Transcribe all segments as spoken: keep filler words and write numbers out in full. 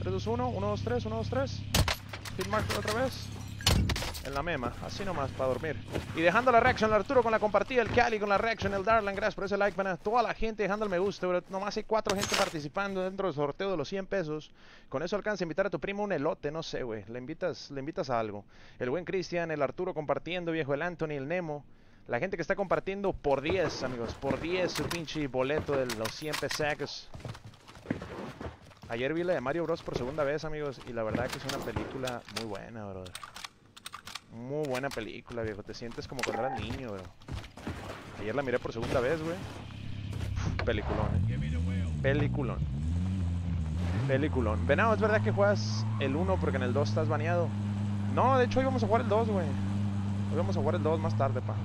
tres, dos, uno, uno, dos, tres, uno, dos, tres. Hit marker otra vez. En la mema, así nomás, para dormir. Y dejando la reacción, el Arturo con la compartida, el Cali con la reacción, el Darlan, gracias por ese like, pana. Toda la gente dejando el me gusta, bro. Nomás hay cuatro gente participando dentro del sorteo de los cien pesos. Con eso alcanza a invitar a tu primo un elote, no sé, güey. Le invitas, le invitas a algo. El buen Cristian, el Arturo compartiendo, viejo, el Anthony, el Nemo. La gente que está compartiendo por diez, amigos, por diez su pinche boleto de los cien pesacos. Ayer vi la de Mario Bros por segunda vez, amigos, y la verdad que es una película muy buena, brother. Muy buena película, viejo. Te sientes como cuando eras niño, bro. Ayer la miré por segunda vez, güey. Peliculón, eh. Peliculón. Peliculón. Venado, ¿es verdad que juegas el uno porque en el dos estás baneado? No, de hecho hoy vamos a jugar el dos, güey. Hoy vamos a jugar el dos más tarde, pa.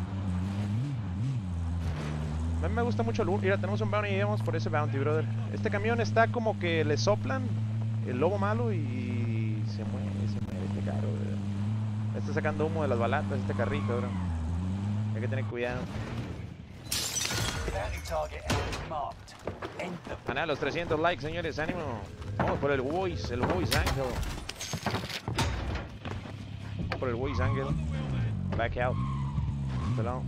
A mí me gusta mucho el uno. Mira, tenemos un bounty y vamos por ese bounty, brother. Este camión está como que le soplan el lobo malo y se muere, se muere este carro, brother. Está sacando humo de las balatas este carrito, bro. Hay que tener cuidado. Ganar los trescientos likes, señores. Ánimo. Vamos por el voice, el voice angel. Vamos por el voice angel. Back out. Pelón.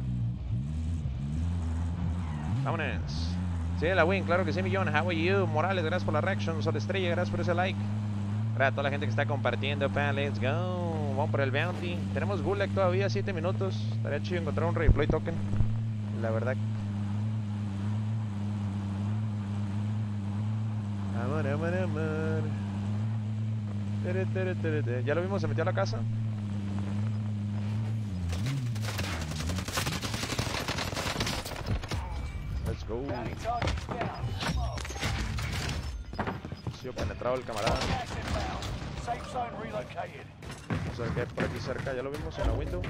Vámonos. Sí, la win, claro que sí, millón. How are you? Morales, gracias por la reaction. Sol Estrella, gracias por ese like. Para toda la gente que está compartiendo, pan, let's go. Vamos por el bounty. Tenemos Gulag todavía, siete minutos. Estaría chido encontrar un replay token. La verdad. Amor, amor, amor. Tere, tere, tere, tere. Ya lo vimos, se metió a la casa. Let's go. Ha sido penetrado el camarada. Vamos a ver qué hay por aquí cerca, ya lo vimos en la window.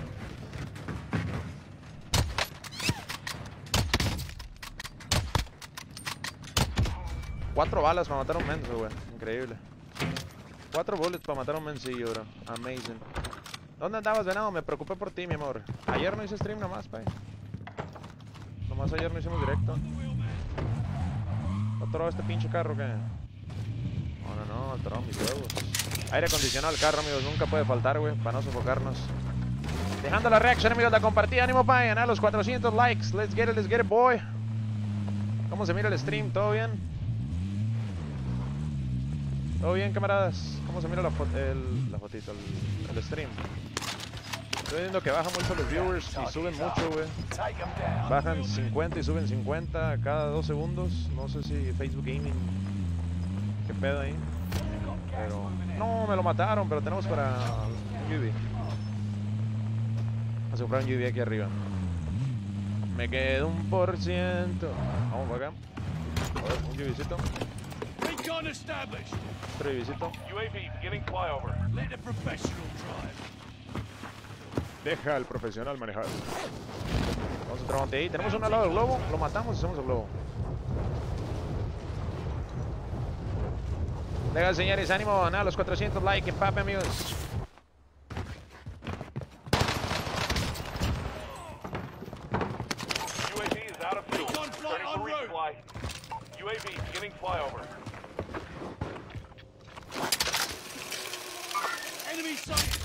Cuatro balas para matar a un menso, güey. Increíble. Cuatro bullets para matar a un mensillo, bro. Amazing. ¿Dónde andabas, venado? Me preocupé por ti, mi amor. Ayer no hice stream nomás, pay. Nomás ayer no hicimos directo. ¿No atorado este pinche carro qué? No, no, no, atorado mis huevos. Aire acondicionado al carro, amigos. Nunca puede faltar, güey, para no sofocarnos. Dejando la reacción, amigos, la compartida. Ánimo, pay. Ganar los cuatrocientos likes. Let's get it, let's get it, boy. ¿Cómo se mira el stream? ¿Todo bien? ¿Todo bien, camaradas? ¿Cómo se mira la, fo el, la fotito, el, el stream? Estoy viendo que bajan mucho los viewers y suben mucho, güey. Bajan cincuenta y suben cincuenta cada dos segundos. No sé si Facebook Gaming... ¿Qué pedo ahí? Pero... No, me lo mataron, pero tenemos para un U V. Vamos a comprar un U V aquí arriba. Me queda un por ciento. Vamos para acá. A ver, un UVcito. Otro UVcito. U A V beginning flyover. Let the professional drive. Deja al profesional manejar. Vamos a entrar ante ahí. Tenemos uno al lado del globo. Lo matamos y hacemos el globo. Legal, señores. Ánimo. Nada, los cuatrocientos likes. Empape, amigos. U A V is out of fuel. Ready for resupply. U A V beginning flyover. Enemy sighted.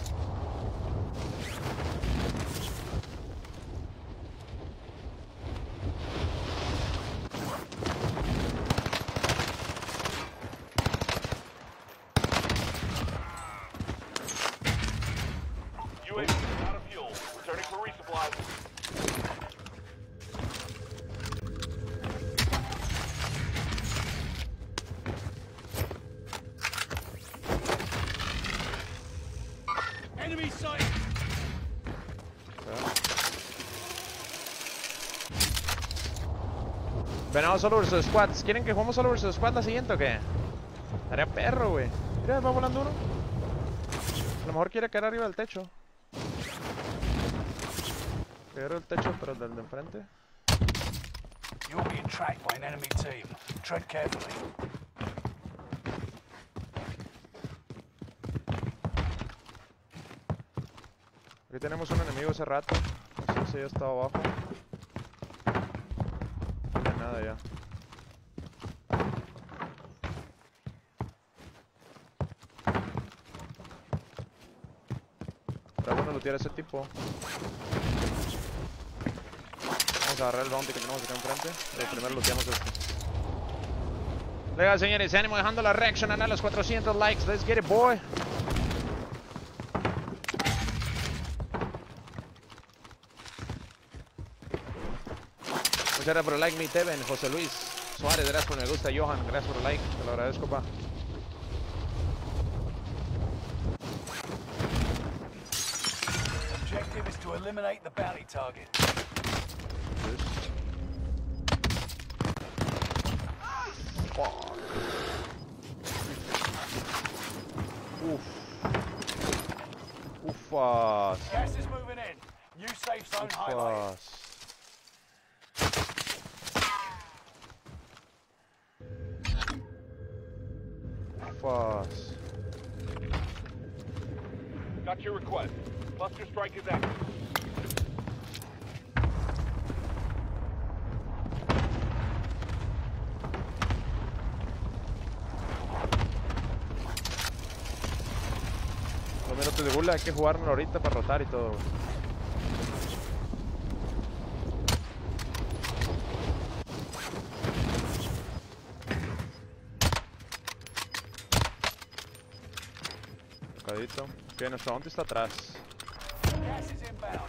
U A V is out of fuel. Returning for resupply. Enemy sighted. Venado solo versus squads. ¿Quieren que juguemos solo versus squad la siguiente o qué? Estaría perro, güey. Mira, va volando uno. A lo mejor quiere caer arriba del techo. Caer el techo, pero del de enfrente. You're being tracked by an enemy team. Tread carefully. Aquí tenemos un enemigo hace rato. No sé si ya estaba abajo. No hay nada ya. Pero bueno lootear a ese tipo. Vamos a agarrar el bounty que tenemos acá enfrente. Pero primero looteamos este. Legal, señores, ánimo dejando la reaction a los cuatrocientos likes. Let's get it, boy. Muchas gracias por el like, mi Teven, José Luis Suárez, gracias por el me gusta, Johan, gracias por el like, te lo agradezco, pa. Objective is to eliminate the bounty target. Fuck. Uf. Ufas. Gas is moving in. New safe zone highlighted. Ufas. Ufas. Got your request. Cluster strike is active. Los minutos de gula hay que jugármelo ahorita para rotar y todo. Tocadito. Que nuestro bounty está atrás. Gas is inbound.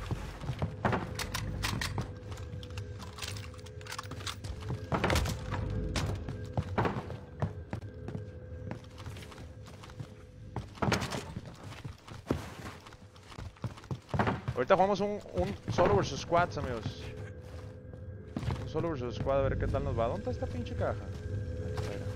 Ahorita jugamos un, un solo versus squads, amigos. Un solo versus squad, a ver qué tal nos va. ¿Dónde está esta pinche caja? Ahí está, mira.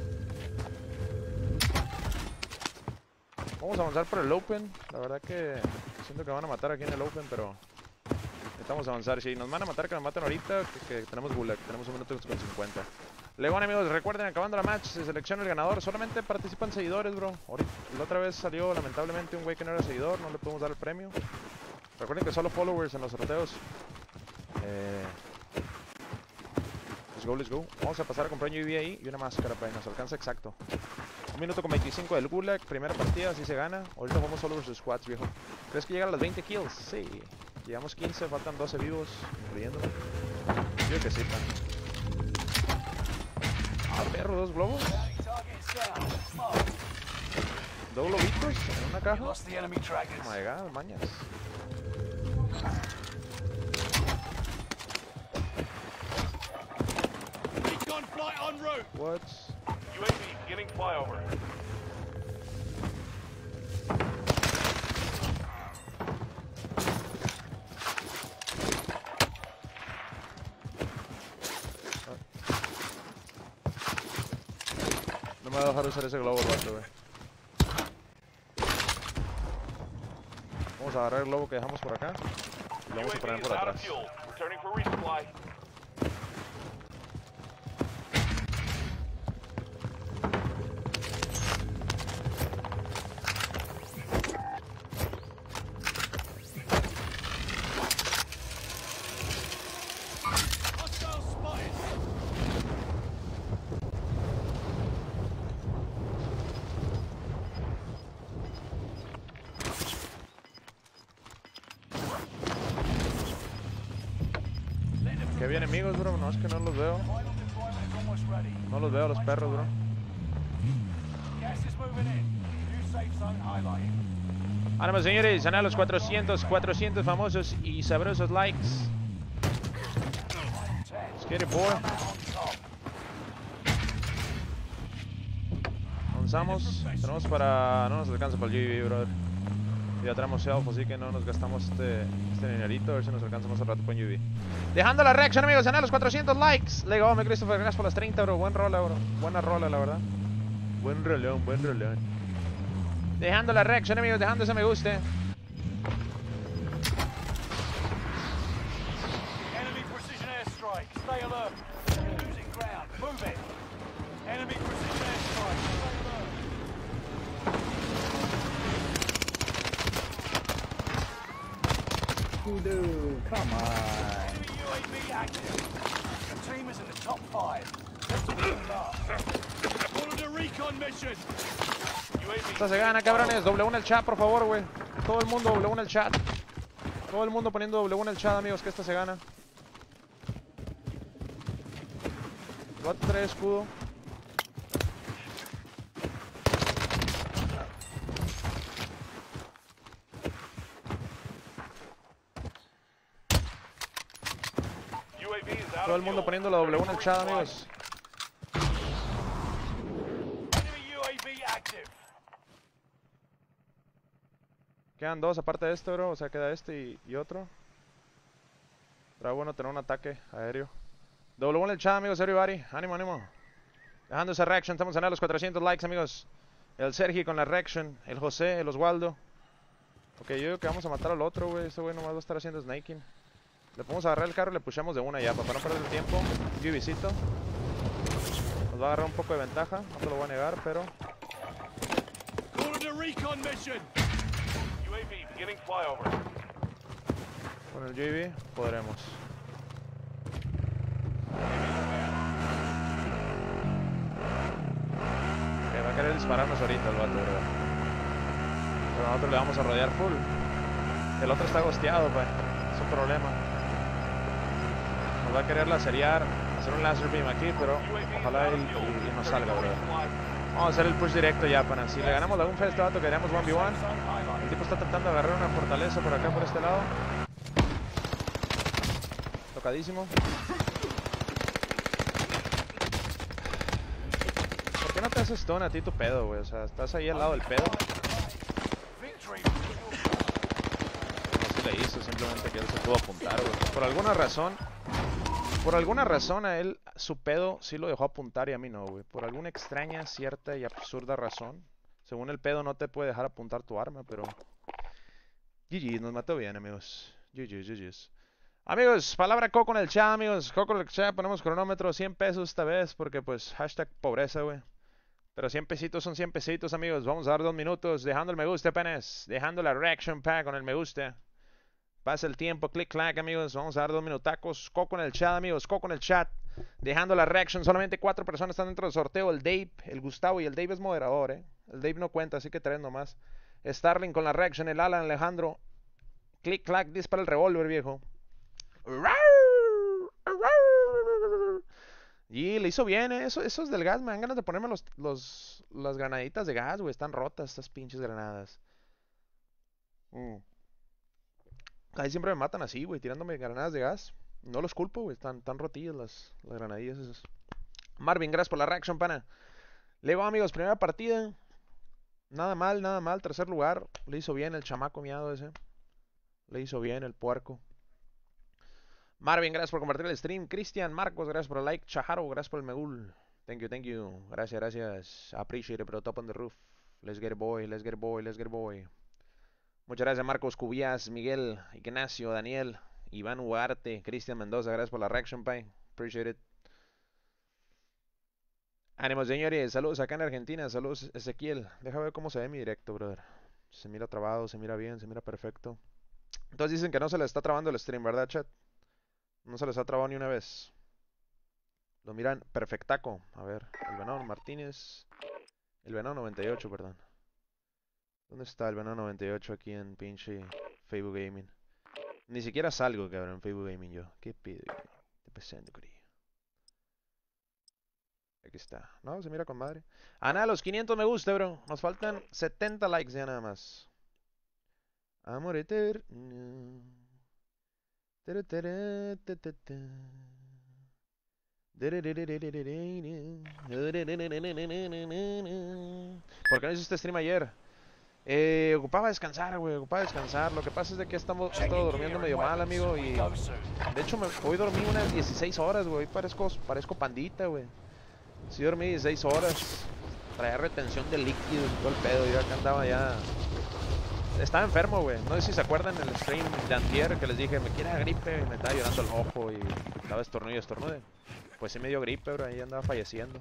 Vamos a avanzar por el open. La verdad que siento que van a matar aquí en el open, pero necesitamos avanzar. Si nos van a matar, que nos maten ahorita, que, que tenemos gulag, tenemos un minuto con cincuenta. Luego, amigos, recuerden, acabando la match, se selecciona el ganador. Solamente participan seguidores, bro. Ahorita, la otra vez salió, lamentablemente, un güey que no era seguidor. No le podemos dar el premio. Recuerden que solo followers en los sorteos. Eh, let's go, let's go. Vamos a pasar a comprar un U A V ahí y una máscara para que nos alcance exacto. Un minuto con veinticinco del gulag. Primera partida, así se gana. Ahorita jugamos solo versus squads, viejo. ¿Crees que llega a las veinte kills? Sí. Llegamos quince, faltan doce vivos, incluyendo. Yo que sí, pan. Ah, perro, dos globos. Bounty target is down. Mark. Dos globitos en una You caja. lost the enemy trackers. Oh my god, mañas. Recon flight en route. What? U A V beginning flyover. No me va a dejar usar ese globo el vato, güey. Vamos a agarrar el globo que dejamos por acá y lo vamos a poner U A V por is out of atrás. fuel. Returning for resupply. Hostile spotted. Que bien enemigos, bro, no es que no los veo. Final deployment is almost ready. No los veo a los perros, bro. Gas is moving in. New safe zone highlighted. Ánimo, señores, ganar los cuatrocientos, cuatrocientos famosos y sabrosos likes. Let's get it, boy. On top. Avanzamos. Tenemos para... No nos alcanza para el U A V, brother. Ya tenemos self, así que no nos gastamos este, este dinerito. A ver si nos alcanza más al rato con U A V. Dejando la reacción, amigos, ganar los cuatrocientos likes. Lego, me Christopher, gracias por las treinta, bro. Buen rola, bro. Buena rola, la verdad. Buen rolón, buen rolón. Dejando la reacción, amigos, dejando ese me guste. Enemy precision airstrike. Stay alert. You're losing ground. Move it. Enemy precision airstrike. Stay alert. Dude, come on. Enemy U A V active. The team is in the top five. Let's win last. Ordered a recon mission. U A V. Esta se gana, cabrones. Doble uno el chat, por favor, güey. todo el mundo doble uno en el chat. Todo el mundo poniendo doble uno en el chat, amigos, que esta se gana. Voy a traer escudo. Todo el mundo poniendo la doble uno en el chat, amigos. Quedan dos aparte de este, bro. O sea, queda este y, y otro. Pero bueno tener un ataque aéreo. Doble uno en el chat, amigos. Everybody. Ánimo, ánimo. Dejando esa reaction. Estamos en los cuatrocientos likes, amigos. El Sergi con la reaction. El José, el Oswaldo. Ok, yo digo que vamos a matar al otro, güey. Este güey nomás va a estar haciendo snaking. Le podemos agarrar el carro y le pushamos de una ya, para no perder el tiempo. Yo visito. Nos va a agarrar un poco de ventaja. No te lo voy a negar, pero... Con el U A V podremos. Que va a querer dispararnos ahorita el vato, ¿verdad? Pero nosotros le vamos a rodear full. El otro está gosteado, pues. Es un problema. Nos va a querer laserear, hacer un laser beam aquí, pero ojalá y, y, y nos salga, bro. Vamos a hacer el push directo ya, pana. Si le ganamos a un fe a este vato, queríamos uno v uno. El tipo está tratando de agarrar una fortaleza por acá, por este lado. Tocadísimo. ¿Por qué no te haces stone a ti tu pedo, güey? O sea, estás ahí al lado del pedo. No se le hizo, simplemente que él se pudo apuntar, güey. Por alguna razón... Por alguna razón a él, su pedo sí lo dejó apuntar y a mí no, güey. Por alguna extraña, cierta y absurda razón. Según el pedo no te puede dejar apuntar tu arma, pero... G G, nos mató bien, amigos. G G, G Gs. Amigos, palabra Coco en el chat, amigos. Coco en el chat, ponemos cronómetro, cien pesos esta vez, porque pues, hashtag pobreza, güey. Pero cien pesitos son cien pesitos, amigos. Vamos a dar dos minutos, dejando el me gusta apenas. Dejando la reaction pack con el me gusta. Pasa el tiempo, click, clack, amigos. Vamos a dar dos minutacos. Coco en el chat, amigos. Coco en el chat. Dejando la reaction. Solamente cuatro personas están dentro del sorteo. El Dave, el Gustavo y el Dave es moderador, eh. El Dave no cuenta, así que tres nomás. Starling con la reaction. El Alan, Alejandro. Click, clack, dispara el revólver, viejo. Y le hizo bien, eh. Eso, eso es del gas. Me dan ganas de ponerme los, los, las granaditas de gas, güey. Están rotas estas pinches granadas. Mm. Ahí siempre me matan así, güey, tirándome granadas de gas. No los culpo, güey, están tan rotillas las, las granadillas esas. Marvin, gracias por la reaction, pana. Le va, amigos, primera partida. Nada mal, nada mal, tercer lugar. Le hizo bien el chamaco miado ese. Le hizo bien el puerco. Marvin, gracias por compartir el stream. Cristian, Marcos, gracias por el like. Chaharo, gracias por el megul. Thank you, thank you. Gracias, gracias. Appreciate it, bro. Top on the roof. Let's get it, boy, let's get it, boy, let's get it, boy. Muchas gracias, Marcos Cubías, Miguel, Ignacio, Daniel, Iván Ugarte, Cristian Mendoza, gracias por la reaction, pay. Appreciate it. Ánimos, señores, saludos acá en Argentina, saludos, Ezequiel. Deja ver cómo se ve mi directo, brother. Se mira trabado, se mira bien, se mira perfecto. Entonces dicen que no se les está trabando el stream, ¿verdad, chat? No se les ha trabado ni una vez. Lo miran perfectaco. A ver, el Venado Martínez. El Venado noventa y ocho, perdón. ¿Dónde está el Venado noventa y ocho aquí en pinche Facebook Gaming? Ni siquiera salgo, cabrón, en Facebook Gaming yo. ¿Qué pido? Te presento, querido. Aquí está. No, se mira con madre. Ah, nada, los quinientos me gusta, bro. Nos faltan setenta likes ya nada más. Amor eterno. ¿Por qué no hiciste stream ayer? Eh, ocupaba descansar, güey, ocupaba descansar. Lo que pasa es de que estamos estado durmiendo medio mal, amigo. Y de hecho me, hoy dormí unas dieciséis horas, güey. Parezco, parezco pandita, güey. Sí dormí dieciséis horas. Traía retención de líquidos y todo el pedo. Yo acá andaba ya... Estaba enfermo, güey. No sé si se acuerdan en el stream de antier que les dije, me quiere gripe. Y me estaba llorando el ojo y estaba estornudo y estornude. Pues sí me dio gripe, bro. Ahí andaba falleciendo.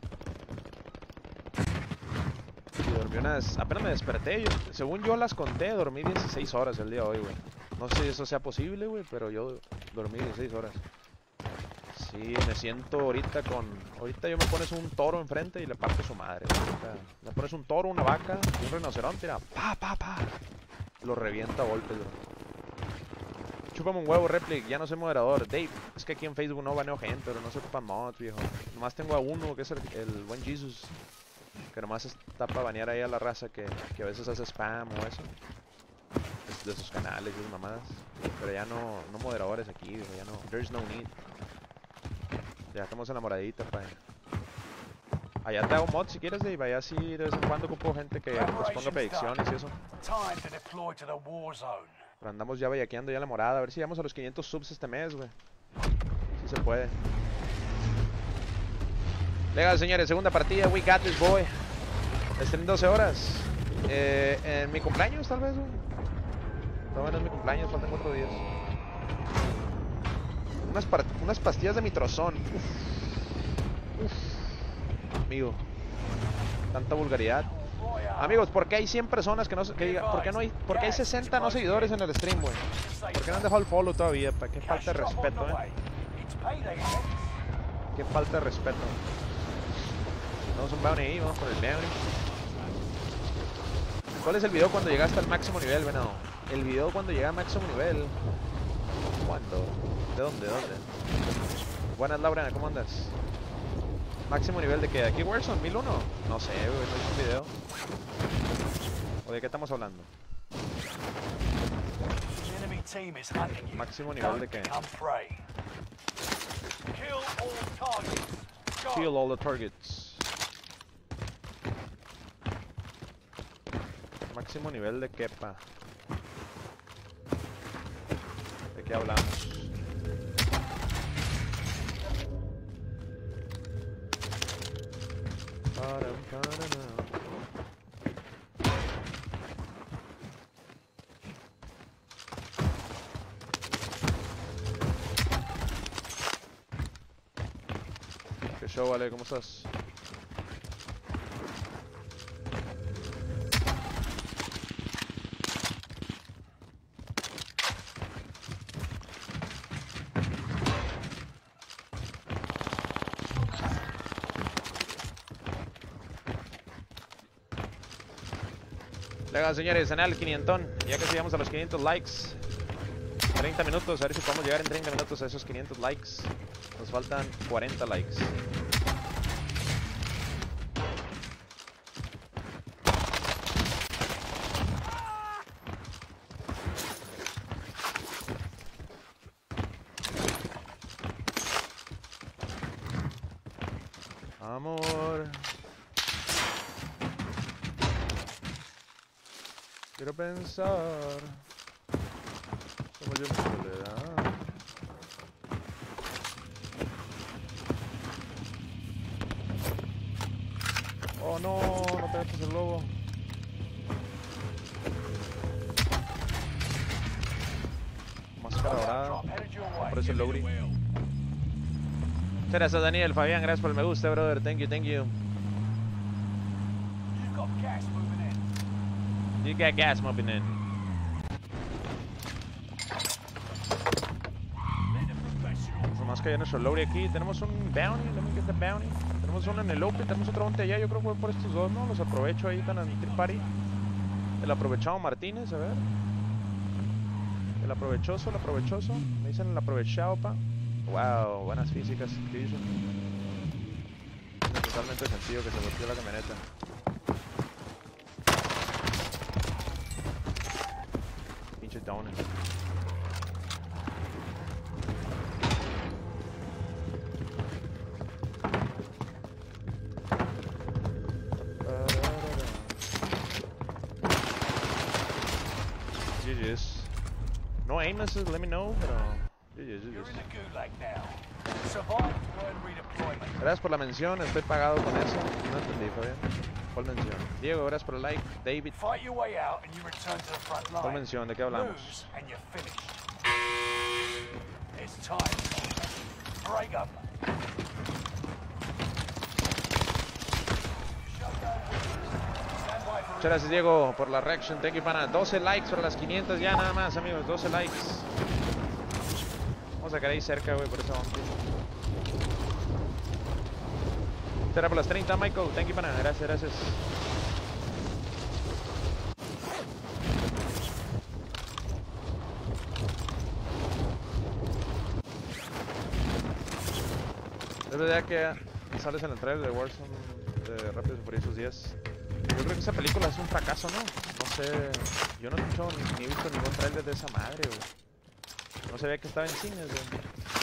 Y dormí unas... Apenas me desperté. Yo, según yo las conté, dormí dieciséis horas el día de hoy, güey. No sé si eso sea posible, güey, pero yo dormí dieciséis horas. Sí, me siento ahorita con... Ahorita yo me pones un toro enfrente y le parto su madre. Ahorita me pones un toro, una vaca y un rinoceronte, mira, pa, pa, pa. lo revienta a golpes, bro. Chúpame un huevo, Replic, ya no soy moderador. Dave, es que aquí en Facebook no baneo gente, pero no se ocupan mods, viejo. Nomás tengo a uno, que es el, el buen Jesus. Que nomás está para banear ahí a la raza que, que a veces hace spam o eso. De sus canales y sus mamadas. Pero ya no, no moderadores aquí, viejo, ya no. There's no need. Ya estamos en la moradita, pa. Allá te hago mod si quieres, Dave. Allá sí de vez en cuando ocupo gente que nos ponga predicciones y eso. Time to deploy to the war zone. Pero andamos ya bellaqueando ya la morada. A ver si llegamos a los quinientos subs este mes, güey. Si se puede. Legal, señores. Segunda partida. We got this, boy. Stream doce horas. Eh, en mi cumpleaños, tal vez, güey. Todavía no es mi cumpleaños. Faltan cuatro días. Unas, unas pastillas de mitrozón. Uf. Uf. Amigo. Tanta vulgaridad. Amigos, ¿por qué hay cien personas que no que diga, ¿por qué no hay, por qué hay sesenta no seguidores en el stream, güey? ¿Por qué no han dejado el follow todavía? ¿Para qué falta de respeto, eh? Qué falta de respeto. Vamos a un bounty ahí, vamos por el bounty. ¿Cuál es el video cuando llegaste al máximo nivel, venado? El video cuando llega al máximo nivel. ¿Cuándo? ¿De dónde? ¿De dónde? Buenas, Laura, ¿cómo andas? ¿Máximo nivel de qué? ¿De aquí Warzone? ¿mil uno? No sé, güey, no hice un video. ¿O de qué estamos hablando? ¿Máximo nivel de qué? Kill all the targets. Máximo nivel de qué, pa. ¿De qué hablamos? ¿Qué show, vale? ¿Cómo estás? Legal, señores, en el quinientón. Ya que llegamos a los quinientos likes. treinta minutos, a ver si podemos llegar en treinta minutos a esos quinientos likes. Nos faltan cuarenta likes. Amor. Quiero pensar. Como yo en soledad. Oh no, no te metas el lobo. Máscara dorada. Por eso el lowry. Muchas gracias, Daniel, Fabián, gracias por el me gusta, brother. Thank you, thank you. You got gas moving in. Más que hay nuestro lowry aquí. Tenemos un bounty. Let me get the bounty. Tenemos uno en el open. Tenemos otro bounty allá. Yo creo que voy por estos dos, ¿no? Los aprovecho ahí. Están en el trip party. El aprovechado Martínez, a ver. El aprovechoso, el aprovechoso. Me dicen el aprovechado, pa. Wow, buenas físicas. Tiene totalmente sentido que se volteó la camioneta. Down. G G's. No aim misses, let me know, pero G G's, G G's. Gracias por la mención, estoy pagado con eso. No entendí, Fabián. ¿Cuál mención? Diego, gracias por el like. David. ¿Cuál mención? ¿De qué hablamos? Muchas gracias, Diego, por la reaction. Thank you, pana. doce likes para las quinientas ya nada más, amigos. doce likes. Vamos a quedar ahí cerca, güey, por esa onda. Será por las treinta, Michael. Thank you, pana. Gracias, gracias. Es verdad que sales en el trailer de Warzone de Rápidos y Furiosos diez. Yo creo que esa película es un fracaso, ¿no? No sé, yo no he escuchado ni, ni he visto ningún trailer de esa madre, güey. No se ve que estaba en cines, güey.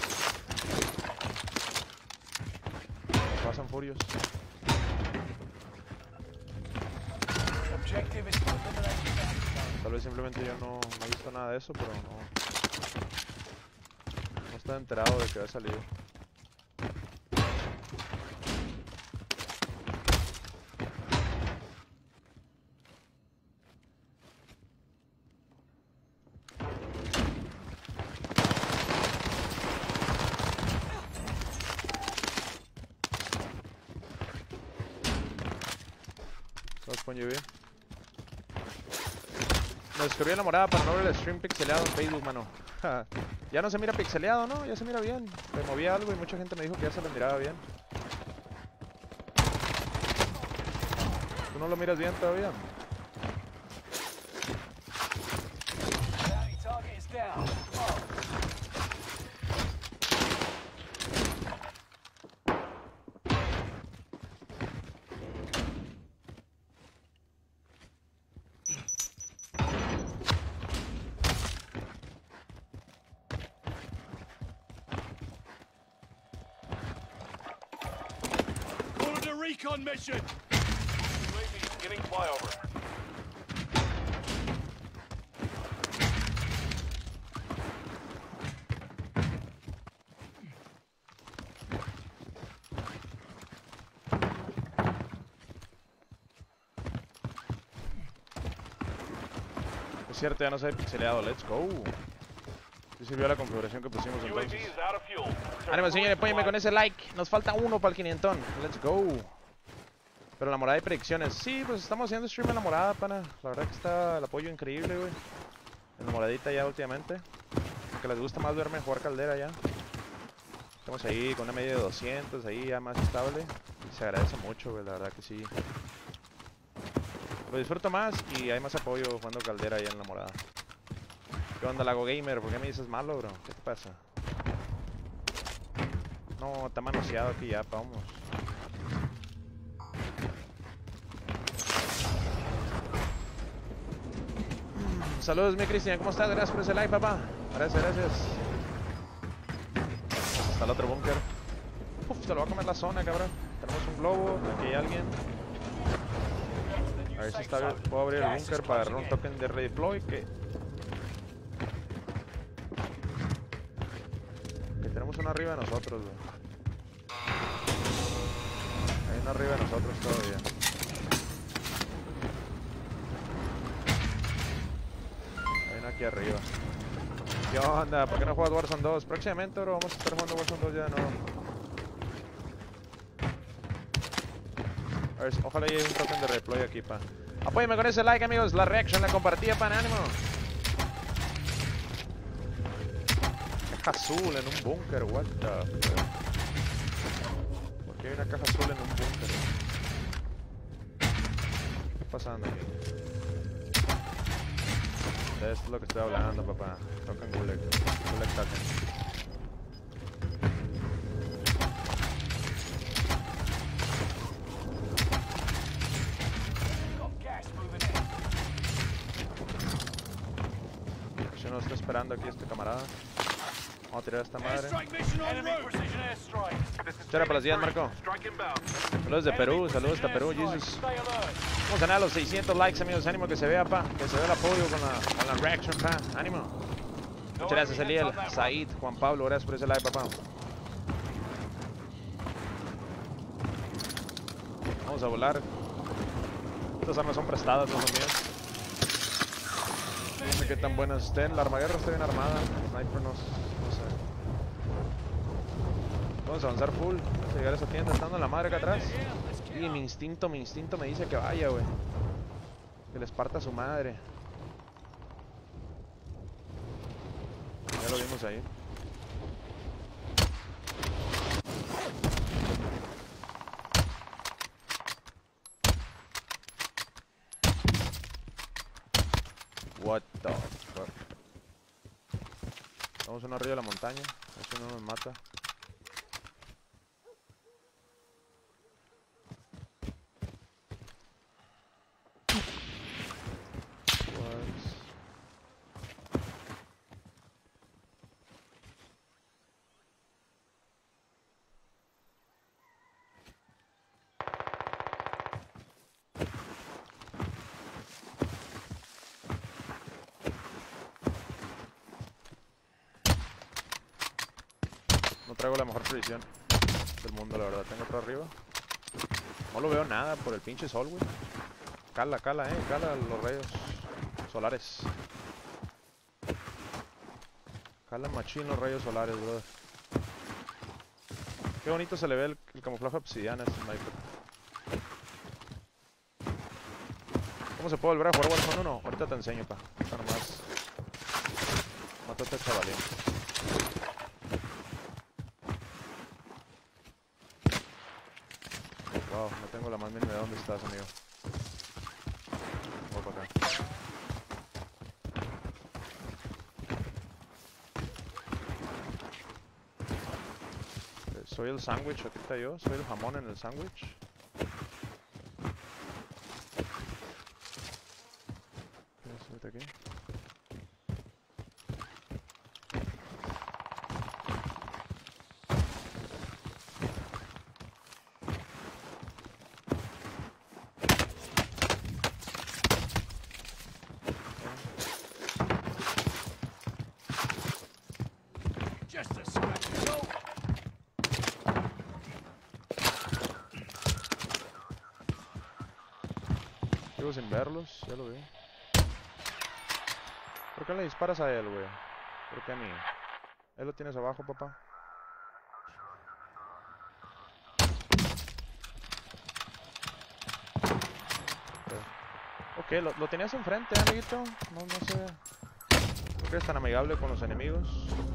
Pasan furios. Objective is to eliminate. Tal vez simplemente yo no, no he visto nada de eso, pero no... No estaba enterado de que había salido. Con lluvia. Me descargué la morada para no ver el stream pixeleado en Facebook, mano. Ya no se mira pixeleado, ¿no? Ya se mira bien. Me movía algo y mucha gente me dijo que ya se lo miraba bien. ¿Tú no lo miras bien todavía? Bounty target is down. Oh. Recon mission! U A V beginning flyover. Es cierto, ya no se ve pixeleado. Let's go. Sí sirvió la configuración que pusimos U A V entonces. is out of fuel. Ánimo, señores, apóyenme con ese like. Nos falta uno para el quinientón. Let's go. Pero la morada de predicciones. Sí, pues estamos haciendo stream en la morada, pana. La verdad que está el apoyo increíble, güey. En la moradita ya últimamente. Que les gusta más verme jugar caldera ya. Estamos ahí con una media de doscientos, ahí ya más estable. Y se agradece mucho, güey, la verdad que sí. Lo disfruto más y hay más apoyo jugando caldera ya en la morada. ¿Qué onda, Lago Gamer? ¿Por qué me dices malo, bro? ¿Qué te pasa? No, está manoseado aquí ya, pa, vamos. Saludos, mi Cristian, ¿cómo estás? Gracias por ese like, papá. Gracias, gracias. Hasta el otro búnker. Uf, se lo va a comer la zona, cabrón. Tenemos un globo, aquí hay alguien. A ver si está bien. Puedo abrir el búnker para agarrar un token de redeploy que... que tenemos uno arriba de nosotros, güey. Hay uno arriba de nosotros todavía. Hay uno aquí arriba. ¿Qué onda? ¿Por qué no juegas Warzone dos? Próximamente, bro, vamos a estar jugando Warzone dos ya de nuevo. A ver, ojalá haya un token de redeploy aquí, pa. Apóyame con ese like, amigos. La reaction, la compartida, pan, ánimo. Caja azul en un búnker, what the fuck. ¿Por qué hay una caja azul en un búnker? ¿Qué está pasando aquí? De esto es lo que estoy hablando, papá. Token Gulag. Gulag token. Si no está esperando aquí este camarada. Vamos a tirar a esta madre. Chara para las diez, Marco. Saludos de Perú, saludos hasta Perú, Jesus. Vamos a ganar los seiscientos likes, amigos. Ánimo que se vea, pa. Que se vea el apoyo con la, con la reaction, pa. Ánimo. Muchas gracias, Eliel, Said, Juan Pablo. Gracias por ese like, papá. Vamos a volar. Estas armas son prestadas, no son mías. No sé qué tan buenas estén. La armaguerra está bien armada. El sniper no, no sé. Vamos a avanzar full. Vamos a llegar a esa tienda estando en la madre acá atrás. Y mi instinto, mi instinto me dice que vaya, güey. Que les parta su madre. Ya lo vimos ahí. What the fuck. Vamos a una arriba de la montaña. Eso no nos mata. traigo la mejor precisión del mundo, la verdad. Tengo otro arriba. No lo veo nada por el pinche sol, güey. Cala, cala, eh. Cala los rayos solares. Cala machín los rayos solares, brother. Qué bonito se le ve el, el camuflaje obsidiana a este sniper. ¿Cómo se puede volver a jugar Warzone uno? Ahorita te enseño, pa. Está nomás. Mátate, chavalín. Wow, no tengo la más mínima de dónde estás, amigo. Voy para acá. Soy el sándwich, aquí está yo. Soy el jamón en el sándwich. Súbete aquí. Just a scratch. No. Sigo sin verlos, ya lo vi. ¿Por qué le disparas a él, güey? ¿Por qué a mí? Él lo tienes abajo, papá. Ok, lo, lo tenías enfrente, amiguito. No, no sé. ¿Por qué eres tan amigable con los enemigos?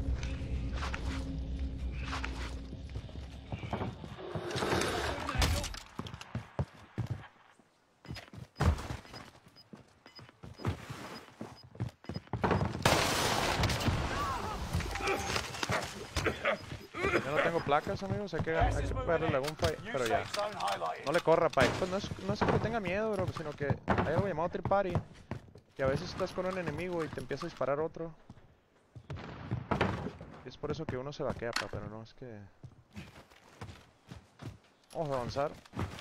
Yo no tengo placas, amigos, hay que, hay que pegarle la gunfight, pero ya. No le corra, Pike. Pues no es, no es que tenga miedo, bro, sino que hay algo llamado Trip Party. Que a veces estás con un enemigo y te empieza a disparar otro. Y es por eso que uno se vaquea, pa, pero no, es que... Vamos a avanzar.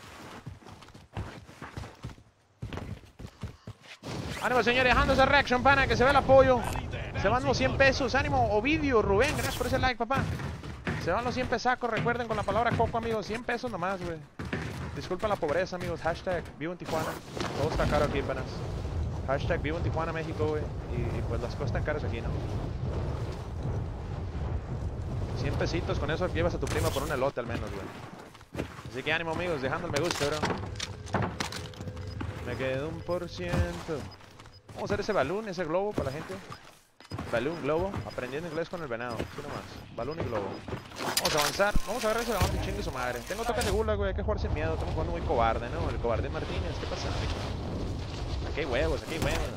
Ánimo, señores, dejando esa reaction, pana, que se ve el apoyo. Se van los cien pesos. Ánimo, Ovidio, Rubén, gracias por ese like, papá. Se van los cien pesacos, recuerden con la palabra coco, amigos. cien pesos nomás, güey. Disculpen la pobreza, amigos. Hashtag vivo en Tijuana. Todo está caro aquí, panas. Hashtag vivo en Tijuana, México, güey. Y, y pues las cosas están caras aquí, ¿no? cien pesitos, con eso llevas a tu prima por un elote al menos, güey. Así que ánimo, amigos, dejando el me gusta, bro. Me quedo un por ciento. Vamos a hacer ese balón, ese globo para la gente. Balloon, globo, aprendiendo inglés con el venado. Así nomás, balón y globo. Vamos a avanzar, vamos a agarrar ese balón y chingue su madre. Tengo toques de gula, güey, hay que jugar sin miedo. Estamos jugando muy cobarde, ¿no? El cobarde Martínez, ¿qué pasa, amigo? Aquí hay huevos, aquí hay huevos.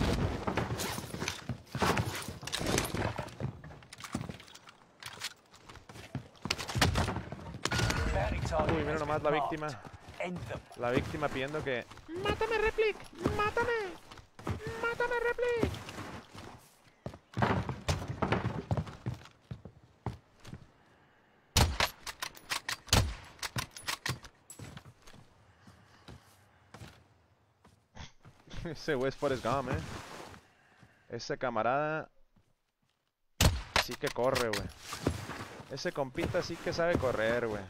Uy, mira nomás la víctima. La víctima pidiendo que... ¡Mátame, Replic! ¡Mátame! ¡Mátame, Replic! Ese güey es Forrest Gump, eh. Ese camarada sí que corre, güey. Ese compita sí que sabe correr, güey.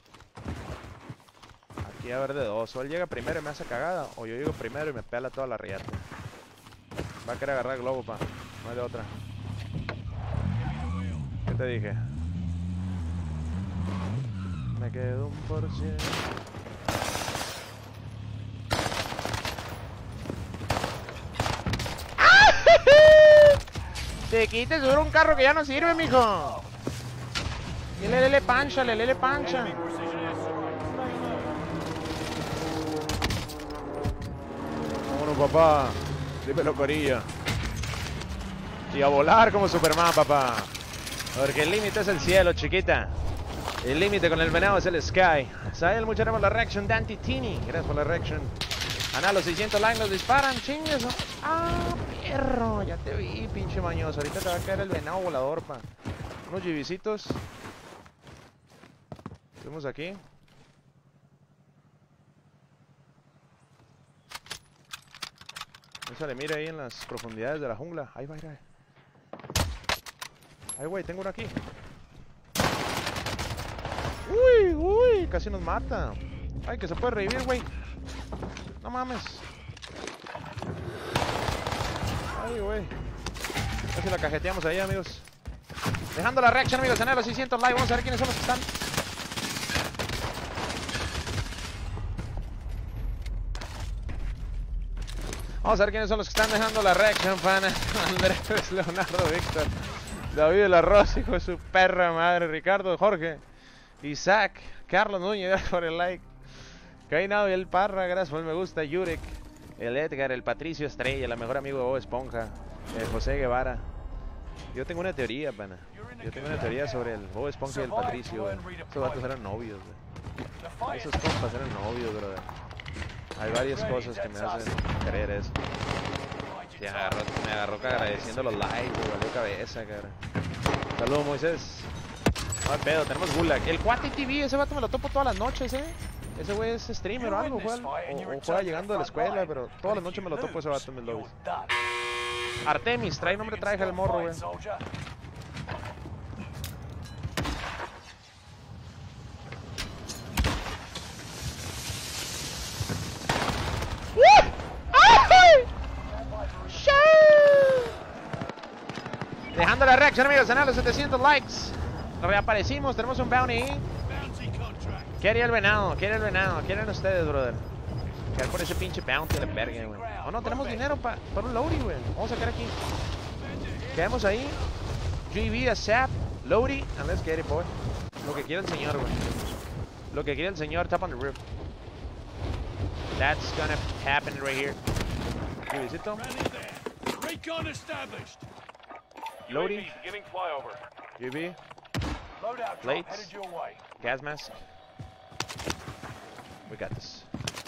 Aquí a ver de dos. O él llega primero y me hace cagada, o yo llego primero y me pela toda la riata. Va a querer agarrar el globo, pa. No hay de otra. ¿Qué te dije? Me quedo un por ciento. Te quites, seguro un carro que ya no sirve, mijo. Y le lele pancha, le lele pancha. Vámonos, papá. Dímelo, corilla. Y a volar como Superman, papá. Porque el límite es el cielo, chiquita. El límite con el venado es el sky. Sael, muchas gracias por la reaction. Dante Tini, gracias por la reaction. Ana, los seiscientos likes los disparan, chingues. Ah, perro, ya te vi, pinche mañoso. Ahorita te va a caer el venado volador, pa. Unos gibicitos. Vemos aquí. Échale, mira ahí en las profundidades de la jungla. Ahí va, ahí va. Ay, güey, tengo uno aquí. Uy, uy, casi nos mata. Ay, que se puede revivir, güey. No mames. Ay, güey. Casi la cajeteamos ahí, amigos. Dejando la reacción, amigos. En los seiscientos likes. Vamos a ver quiénes son los que están. Vamos a ver quiénes son los que están dejando la reacción, fan. Andrés, Leonardo, Víctor, David de la Rosa, hijo de su perra madre, Ricardo, Jorge, Isaac, Carlos Núñez, gracias por el like. Cainado y el Parra, gracias por el me gusta. Yurek, el Edgar, el Patricio Estrella, la mejor amigo de Bob Esponja, el José Guevara. Yo tengo una teoría, pana. Yo tengo una teoría sobre el Bob Esponja y el Patricio, güey. Esos vatos eran novios, güey. Esos compas eran novios, brother. Hay varias cosas que me hacen creer eso. Me agarró, me agarró agradeciendo los likes, me valió cabeza, cara. Saludos, Moisés. No hay pedo, tenemos Gulag. El Cuate T V, ese vato me lo topo todas las noches, eh. Ese güey es streamer o algo, juega, o, o juega llegando de la escuela, pero todas las noches me lo topo ese vato en mis lobbies. Artemis, trae nombre, trae el morro, güey. Dejando la reacción, amigos, en los setecientos likes. Reaparecimos, tenemos un bounty. ¿Qué haría el venado? ¿Qué haría el venado? ¿Qué harían ustedes, brother? Quedar por ese pinche bounty a la verga, güey. Oh, no, tenemos dinero para pa un loadie, güey. Vamos a sacar aquí. Quedamos ahí. G V, a Zap, loadie, and let's get it, boy. Lo que quiere el señor, güey. Lo que quiere el señor, tap on the roof. That's gonna happen right here. ¿Qué visito? Recon established. Loading. Beginning flyover. U V. Loadout drop Plates. headed your way. Gas mask. We got this.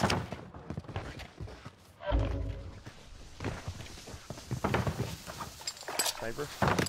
Sniper.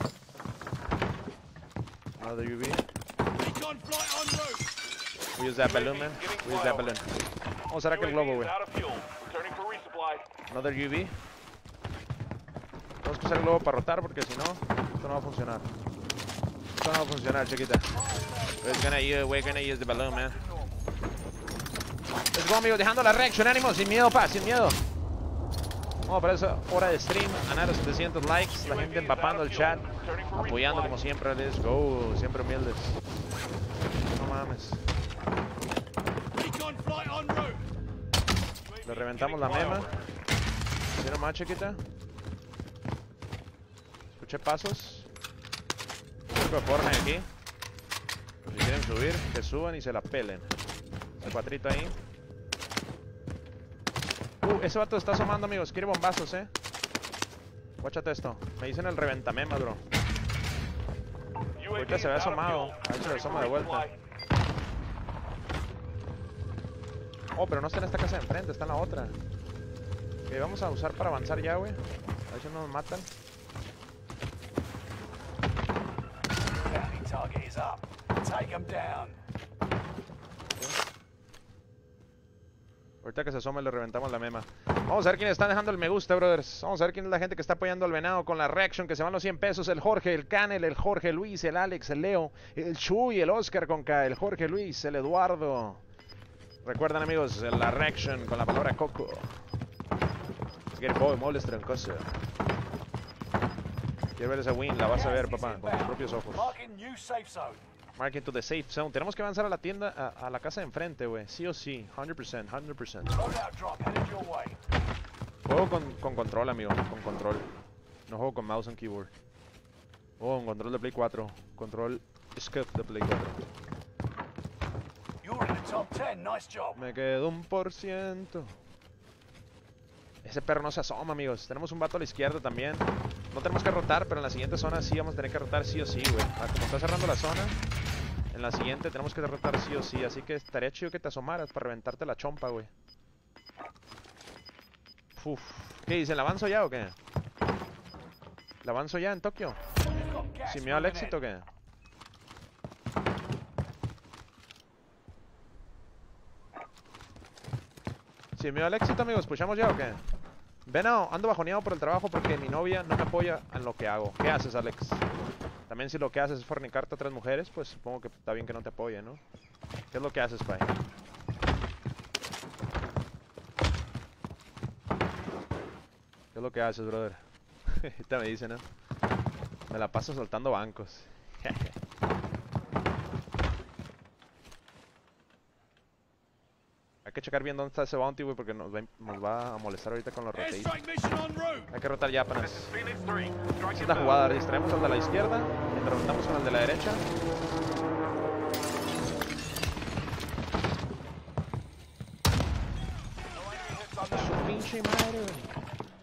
Another U V. Recon flight en route. We use that balloon, man. We use that balloon. Vamos a sacar el globo, güey. Out of fuel. Returning for resupply. Another U V. Tenemos que usar el globo para rotar porque si no, esto no va a funcionar. Esto no va a funcionar, chiquita. We're gonna use, we're gonna use the balloon, man. Let's go, amigos, dejando la reaction, ánimo, sin miedo, pa, sin miedo. Vamos para esa hora de stream, ganar los setecientos likes, la gente empapando el chat, apoyando como siempre, let's go, siempre humildes. No mames. Recon flight en route. Le reventamos la mema. ¿Hicieron más, chiquita? Escuché pasos. Un poco de Fortnite aquí. Si quieren subir, que suban y se la pelen. El cuatrito ahí. Uh, ese vato está asomando, amigos. Quiere bombazos, eh. Guáchate esto. Me dicen el reventamema, bro. Ahorita se ve asomado. A ver si se asoma de vuelta. Oh, pero no está en esta casa de enfrente, está en la otra. Ok, vamos a usar para avanzar ya, güey. A ver si no nos matan. Bounty target is up. Take them down. Ahorita que se asome le reventamos la mema. Vamos a ver quiénes están dejando el me gusta, brothers. Vamos a ver quién es la gente que está apoyando al venado con la reaction, que se van los cien pesos. El Jorge, el Canel, el Jorge Luis, el Alex, el Leo, el Chuy, el Oscar con K, el Jorge Luis, el Eduardo. Recuerden, amigos, la reaction con la palabra Coco. Get boy, moles trancoso. Quiero ver esa win, la vas a ver, papá, con tus propios ojos. Marking new safe zone. Mark into the safe zone. Tenemos que avanzar a la tienda, a, a la casa de enfrente, güey. Sí o sí, cien por ciento, cien por ciento. Loadout drop headed your way. Juego con, con control, amigo, con control. No juego con mouse and keyboard. Juego con control de Play cuatro. Control Scuff de Play cuatro. You're in the top ten. Nice job. Me quedo un por ciento. Ese perro no se asoma, amigos. Tenemos un vato a la izquierda también. No tenemos que rotar, pero en la siguiente zona sí vamos a tener que rotar sí o sí, güey. Ah, como está cerrando la zona, en la siguiente tenemos que rotar sí o sí. Así que estaría chido que te asomaras para reventarte la chompa, güey. Uf. ¿Qué dicen? ¿La avanzo ya o qué? ¿La avanzo ya en Tokio? ¿Sin miedo al éxito o qué? ¿Sin miedo al éxito, amigos? ¿Pushamos ya o qué? Venado, ando bajoneado por el trabajo porque mi novia no me apoya en lo que hago. ¿Qué haces, Alex? También si lo que haces es fornicarte a tres mujeres, pues supongo que está bien que no te apoyen, ¿no? ¿Qué es lo que haces, Pai? ¿Qué es lo que haces, brother? Ahorita me dice, ¿no? Me la paso soltando bancos. Hay que checar bien dónde está ese bounty, güey, porque nos va, nos va a molestar ahorita con los rotates. Hay que rotar ya apenas. Esa es la jugada, distraemos al de la izquierda, mientras rotamos con el de la derecha. Su pinche madre, güey.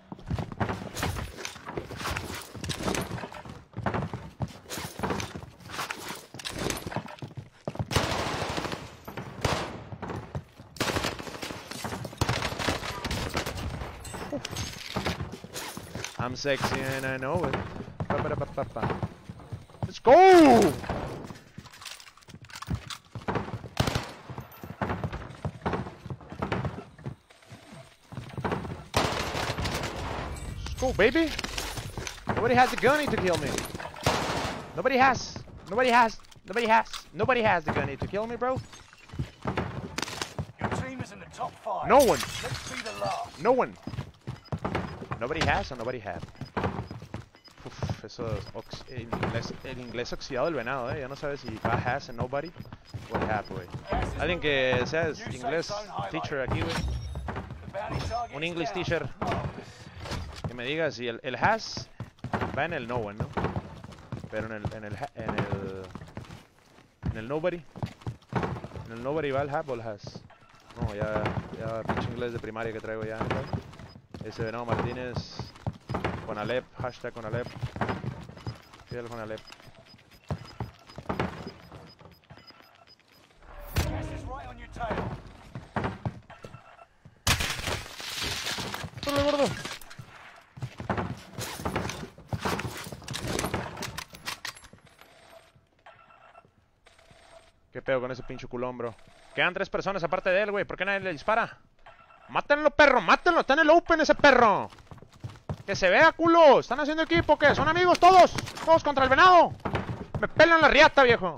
I'm sexy and I know it. Pa, pa, pa, pa, pa. Let's go! Let's go, baby! Nobody has the gunny to kill me. Nobody has. Nobody has. Nobody has. Nobody has the gunny to kill me, bro. Your team is in the top five. No one. Let's be the last. No one. Nobody has o nobody had. Uf, eso es ox el, inglés, el inglés oxidado del venado, eh. Ya no sabes si va has and nobody o el have, güey. Alguien que sea inglés teacher aquí, güey. Un English teacher. Que me diga si el, el has va en el no one, ¿no? Pero en el, en el, en el, en el nobody. En el nobody va el have o el has. No, ya, ya pinche inglés de primaria que traigo ya, ¿no? Ese Venado Martínez con Alep, hashtag con Alep. Fíjalo con Alep. ¡Solo gordo! ¿Qué pedo con ese pinche culón, bro? Quedan tres personas aparte de él, güey. ¿Por qué nadie le dispara? ¡Mátenlo, perro! ¡Mátenlo! ¡Está en el open ese perro! ¡Que se vea, culo! ¿Están haciendo equipo? ¿Qué? ¿Son amigos todos? ¿Todos contra el venado? ¡Me pelan la riata, viejo!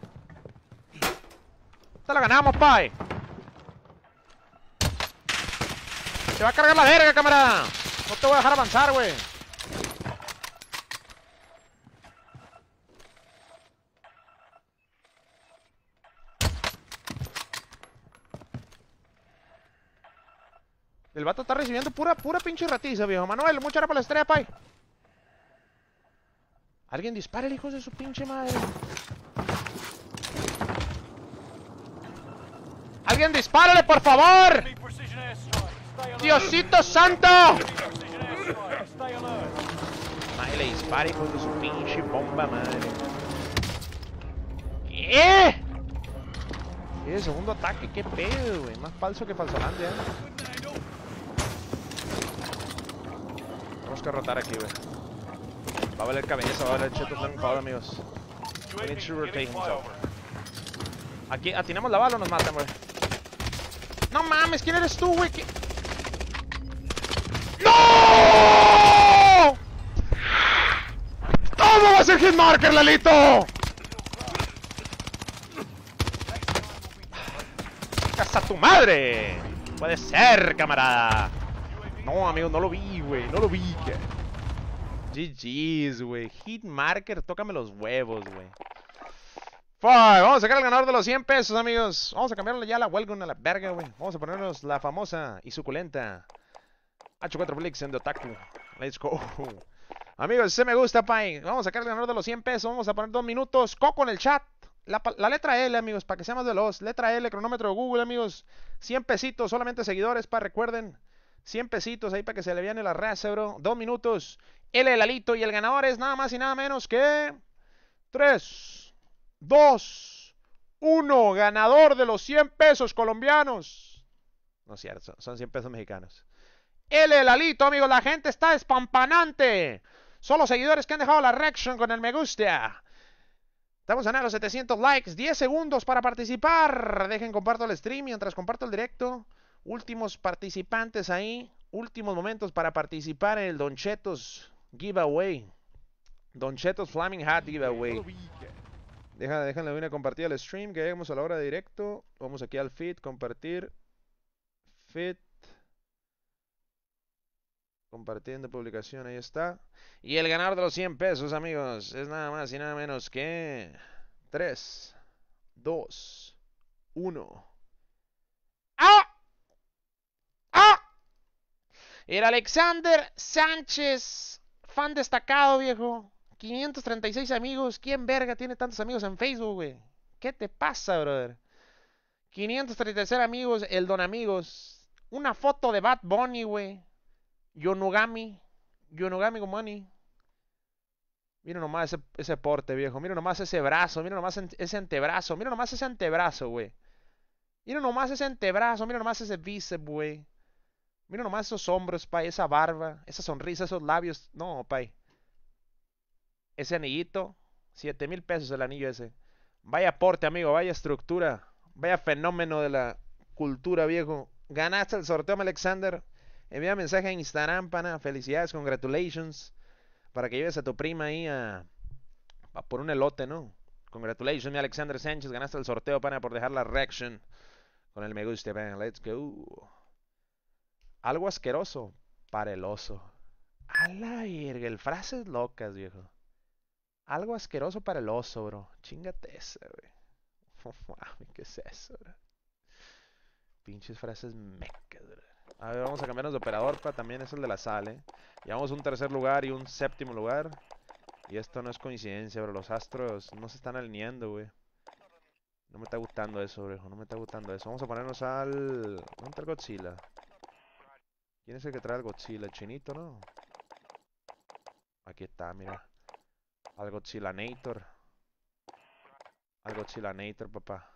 ¡Te la ganamos, pai! ¡Te va a cargar la verga, camarada! No te voy a dejar avanzar, güey. El vato está recibiendo pura, pura pinche ratiza, viejo. Manuel, mucha hora para la estrella, pai. Alguien dispare, hijos de su pinche madre. ¡Alguien dispárale, por favor! ¡Diosito santo! Nadie le dispare, hijos de su pinche bomba, madre. ¿Qué? ¿Qué? Segundo ataque, qué pedo, güey. Más falso que Falsolandia, ¿eh? Tenemos que rotar aquí, güey. Va a valer cabeza, va a valer cheto tan enfadado, amigos. We need to rotate himself. Aquí, atinamos la bala o nos matan, güey. No mames, ¿quién eres tú, güey? ¿Qué? ¡No! ¿Cómo va a ser Hitmarker, Lalito? ¡Casa tu madre! Puede ser, camarada. No, amigo, no lo vi, güey. No lo vi. G G's, güey. Hitmarker, tócame los huevos, güey. Fine, vamos a sacar al ganador de los cien pesos, amigos. Vamos a cambiarle ya la Welgun a la verga, güey. Vamos a ponernos la famosa y suculenta H cuatro Blix en de Otaku. Let's go. Amigos, se me gusta, pai. Vamos a sacar al ganador de los cien pesos. Vamos a poner dos minutos. Coco en el chat. La, la letra L, amigos, para que sea más veloz. Letra L, cronómetro de Google, amigos. cien pesitos, solamente seguidores, pa, recuerden. cien pesitos ahí para que se le viene la raza, bro. Dos minutos. L, Lalito. Y el ganador es nada más y nada menos que... tres, dos, uno. Ganador de los cien pesos colombianos. No es cierto, son cien pesos mexicanos. L, Lalito, amigos. La gente está espampanante. Son los seguidores que han dejado la reaction con el me gusta. Estamos a los setecientos likes. diez segundos para participar. Dejen comparto el stream mientras comparto el directo. Últimos participantes ahí. Últimos momentos para participar en el Don Chetos Giveaway Don Cheto's Flaming Hat Giveaway. Deja, déjenle una compartida al stream, que lleguemos a la hora de directo. Vamos aquí al feed, compartir. Feed. Compartiendo publicación, ahí está. Y el ganador de los cien pesos, amigos, es nada más y nada menos que tres, dos, uno. ¡Ah! ¡Ah! Era Alexander Sánchez, fan destacado, viejo. quinientos treinta y seis amigos. ¿Quién verga tiene tantos amigos en Facebook, güey? ¿Qué te pasa, brother? quinientos treinta y seis amigos, el Don Amigos. Una foto de Bad Bunny, güey. Yonugami. Yonugami con money. Mira nomás ese, ese porte, viejo. Mira nomás ese brazo. Mira nomás ese antebrazo. Mira nomás ese antebrazo, güey. Mira nomás ese antebrazo. Mira nomás ese bíceps, güey. Mira nomás esos hombros, pay. Esa barba. Esa sonrisa, esos labios. No, pay. Ese anillito. Siete mil pesos el anillo ese. Vaya porte, amigo. Vaya estructura. Vaya fenómeno de la cultura, viejo. Ganaste el sorteo, Alexander. Envía mensaje a Instagram, pana. Felicidades, congratulations. Para que lleves a tu prima ahí a, a por un elote, ¿no? Congratulations, mi Alexander Sánchez. Ganaste el sorteo, pana, por dejar la reaction con el me gusta, pana. Let's go. Algo asqueroso para el oso. A la verga, el frases locas, viejo. Algo asqueroso para el oso, bro. Chingate esa, güey. ¿Qué es eso, bro? Pinches frases mecas, bro. A ver, vamos a cambiarnos de operador, pa. También es el de la sal, eh. Llevamos un tercer lugar y un séptimo lugar. Y esto no es coincidencia, bro. Los astros no se están alineando, güey. No me está gustando eso, bro. No me está gustando eso. Vamos a ponernos al... ¿Dónde está el Godzilla? ¿Quién es el que trae el Godzilla? El chinito, ¿no? Aquí está, mira. Al Godzilla Nator. Al Godzilla Nator, papá.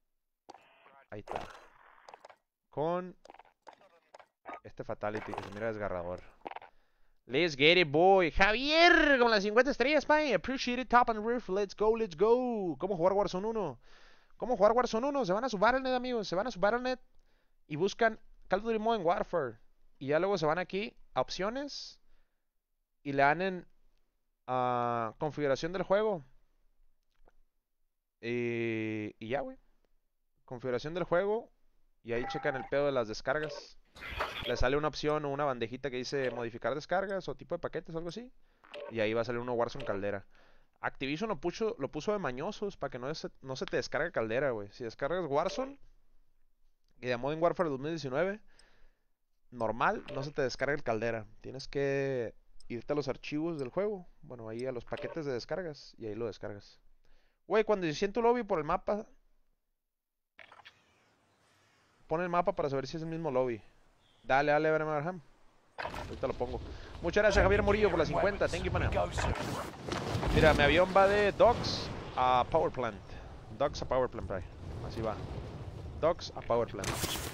Ahí está. Con... este Fatality que se mira desgarrador. Let's get it, boy. Javier con las cincuenta estrellas, pay. Appreciate it, top and roof. Let's go, let's go. ¿Cómo jugar Warzone uno? ¿Cómo jugar Warzone uno? Se van a su Battle.net, amigos. Se van a su Battle.net y buscan Call of Duty Modern Warfare. Y ya luego se van aquí a opciones y le dan en uh, configuración del juego. Y, y ya, güey. Configuración del juego. Y ahí checan el pedo de las descargas. Le sale una opción o una bandejita que dice modificar descargas o tipo de paquetes o algo así. Y ahí va a salir uno Warzone Caldera. Activision lo puso, lo puso de mañosos para que no se, no se te descargue Caldera, güey. Si descargas Warzone y de Modern Warfare dos mil diecinueve, normal, no se te descarga el Caldera. Tienes que irte a los archivos del juego. Bueno, ahí a los paquetes de descargas y ahí lo descargas. Güey, cuando inicié en tu lobby por el mapa, pon el mapa para saber si es el mismo lobby. Dale, dale, Abraham. Ahorita lo pongo. Muchas gracias, Javier Murillo, por las cincuenta. Thank you, man. Mira, mi avión va de Docks a Power Plant. Docks a Power Plant, bro. Así va. Docks a Power Plant.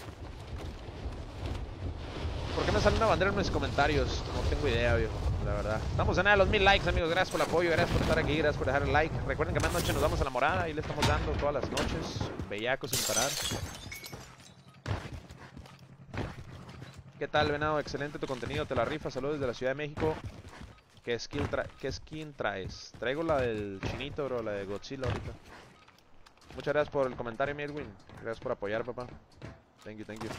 ¿Por qué me sale una bandera en mis comentarios? No tengo idea, viejo. La verdad. Estamos en nada de los mil likes, amigos. Gracias por el apoyo, gracias por estar aquí, gracias por dejar el like. Recuerden que más noche nos vamos a la morada y le estamos dando todas las noches. Bellacos sin parar. ¿Qué tal, venado? Excelente tu contenido, te la rifa. Saludos desde la Ciudad de México. ¿Qué skin, tra ¿Qué skin traes? Traigo la del chinito, bro, la de Godzilla ahorita. Muchas gracias por el comentario, mi Edwin. Gracias por apoyar, papá. Thank you, thank you.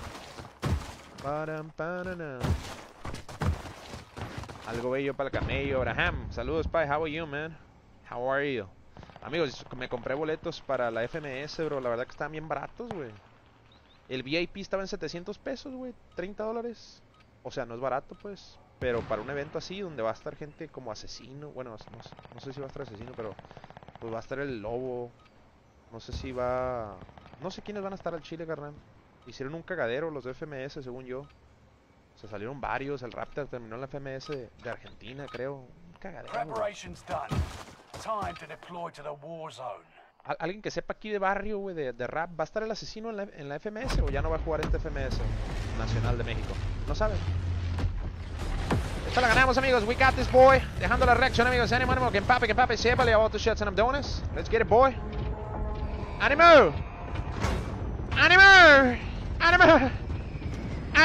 Algo bello para el camello. Abraham, saludos, pai. How are you, man? How are you? Amigos, me compré boletos para la F M S, bro. La verdad que están bien baratos, güey. El V I P estaba en setecientos pesos, güey. treinta dólares. O sea, no es barato, pues. Pero para un evento así, donde va a estar gente como Asesino. Bueno, no, no sé si va a estar Asesino, pero pues va a estar el Lobo. No sé si va... No sé quiénes van a estar al Chile, carnal. Hicieron un cagadero los de F M S, según yo. O sea, salieron varios. El Raptor terminó en la F M S de, de Argentina, creo. Un cagadero. ¿Al alguien que sepa aquí de barrio, güey, de, de rap, ¿va a estar el Asesino en la, en la F M S o ya no va a jugar este F M S Nacional de México? No saben. Esta la ganamos, amigos. We got this, boy. Dejando la reacción, amigos. Ánimo, ánimo. Que empape, que empape. Sépale about the shots and abdones. Let's get it, boy. ¡Ánimo! ¡Ánimo! ¡Ánimo!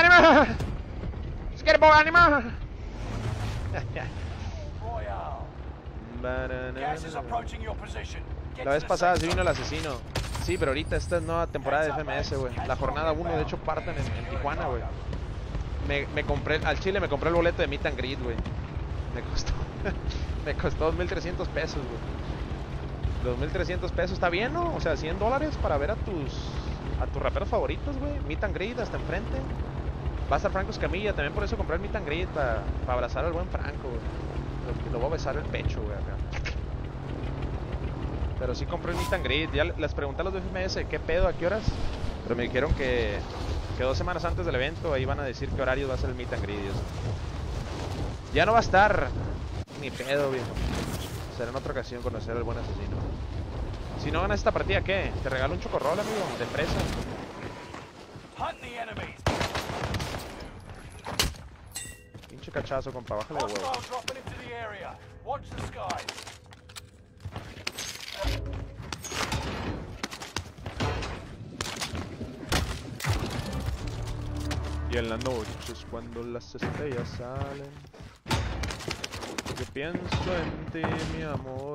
¡Ánimo! Let's get it, boy. ¡Ánimo! Gas is approaching your position. Get La vez to the pasada safe sí vino zone. el asesino. Sí, pero ahorita esta es nueva temporada de F M S, güey. La jornada uno, de hecho, parten en, en Tijuana, güey. Me, me compré, al Chile me compré el boleto de Meet and Greet, güey. Me costó, me costó dos mil trescientos pesos, güey. dos mil trescientos pesos, está bien, ¿no? O sea, cien dólares para ver a tus, a tus raperos favoritos, güey. Meet and Greet hasta enfrente. Va a estar Franco Escamilla, también por eso compré el Meet and Greet, para, para abrazar al buen Franco, güey. Lo, lo voy a besar el pecho, güey, acá. Pero sí compré el Meet and Greet. Ya les pregunté a los de F M S qué pedo, a qué horas. Pero me dijeron que, que dos semanas antes del evento ahí van a decir qué horarios va a ser el Meet and Greet. Ya no va a estar ni pedo, viejo. Será en otra ocasión conocer al buen asesino. Si no ganas esta partida, ¿qué? Te regalo un chocorrol, amigo, de fresa. Hunt the enemies. Pinche cachazo, compa, bájale de huevo. Hostiles dropping into the area. Watch the skies. Y en la noche es cuando las estrellas salen. Yo pienso en ti, mi amor.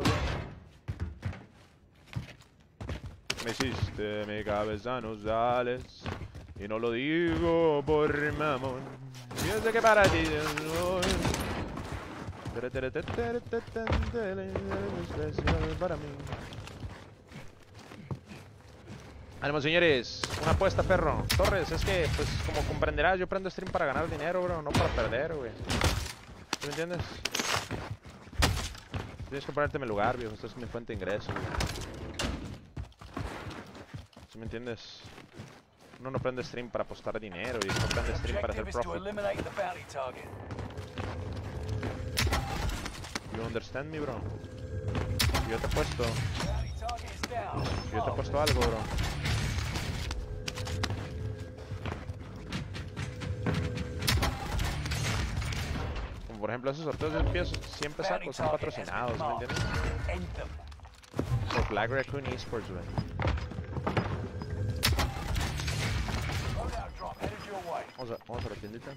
Me hiciste mi cabeza nos sales. Y no lo digo por mamón. Yo sé que para ti no es especial para mí. Ánimo, señores. Una apuesta, perro. Torres, es que, pues, como comprenderás, yo prendo stream para ganar dinero, bro. No para perder, güey. ¿Sí me entiendes? Tienes que ponerte en mi lugar, viejo. Esto es mi fuente de ingresos, güey. ¿Sí me entiendes? Uno no prende stream para apostar dinero, y no prende stream para hacer Objective is to profit. eliminate the bounty target. You understand me, bro? Yo te he puesto. Bounty target is down. Yo te he puesto algo, bro. Como por ejemplo esos sorteos de pies siempre saco, son patrocinados, ¿sí me entiendes? End them. Por Black Raccoon Esports, güey. Loadout drop headed your way. Vamos a, vamos a la tiendita.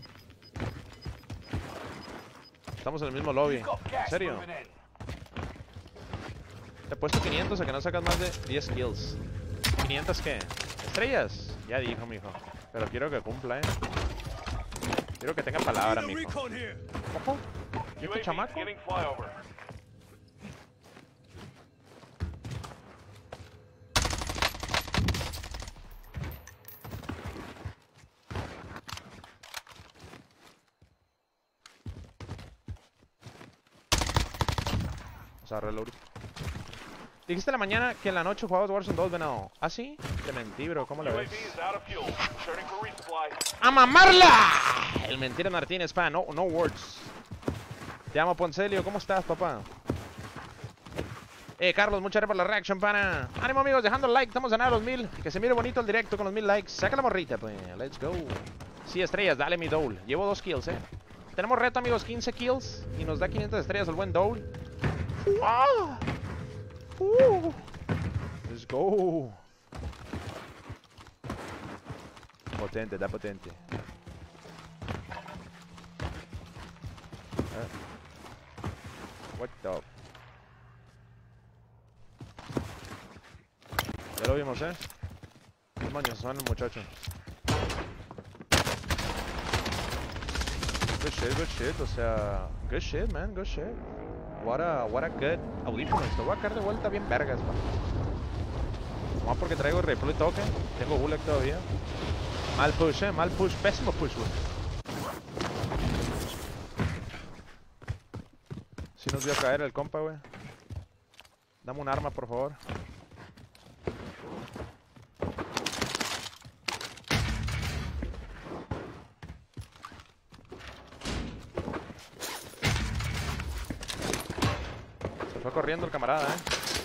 Estamos en el mismo lobby. You've got ¿En gas serio? moving in. Te he puesto quinientos a que no sacas más de diez kills. ¿quinientos qué? ¿Estrellas? Ya dijo, mijo. Pero quiero que cumpla, eh. Quiero que tenga palabra, mijo. Ojo. ¿Y este U A V chamaco? getting flyover. Vamos a reload. Dijiste en la mañana que en la noche jugabas Warzone dos, venado. ¿Ah, sí? Te mentí, bro. ¿Cómo la U A ves? V is out of fuel. Returning for resupply. ¡A mamarla! El Mentira Martínez, pa. No, no words. Te amo, Poncelio. ¿Cómo estás, papá? Eh, Carlos, muchas gracias por la reaction, pana. Ánimo, amigos, dejando el like. Estamos ganando los mil. Que se mire bonito el directo con los mil likes. Saca la morrita, pues. Let's go. Sí, estrellas. Dale mi Dole. Llevo dos kills, eh. Tenemos reto, amigos. quince kills. Y nos da quinientas estrellas el buen Dole. ¡Ah! Uh. Let's go. Potente, da potente. Eh. What the... Ya lo vimos, eh. Qué maños son el muchacho. Good shit, good shit, o sea... Good shit, man, good shit. What a, what a good audífono. Esto voy a caer de vuelta bien vergas, pa. Nomás porque traigo rifle y toque. Tengo bullet todavía. Mal push, eh, mal push. Pésimo push, güey. Si nos dio a caer el compa, güey. Dame un arma, por favor. Se fue corriendo el camarada, eh.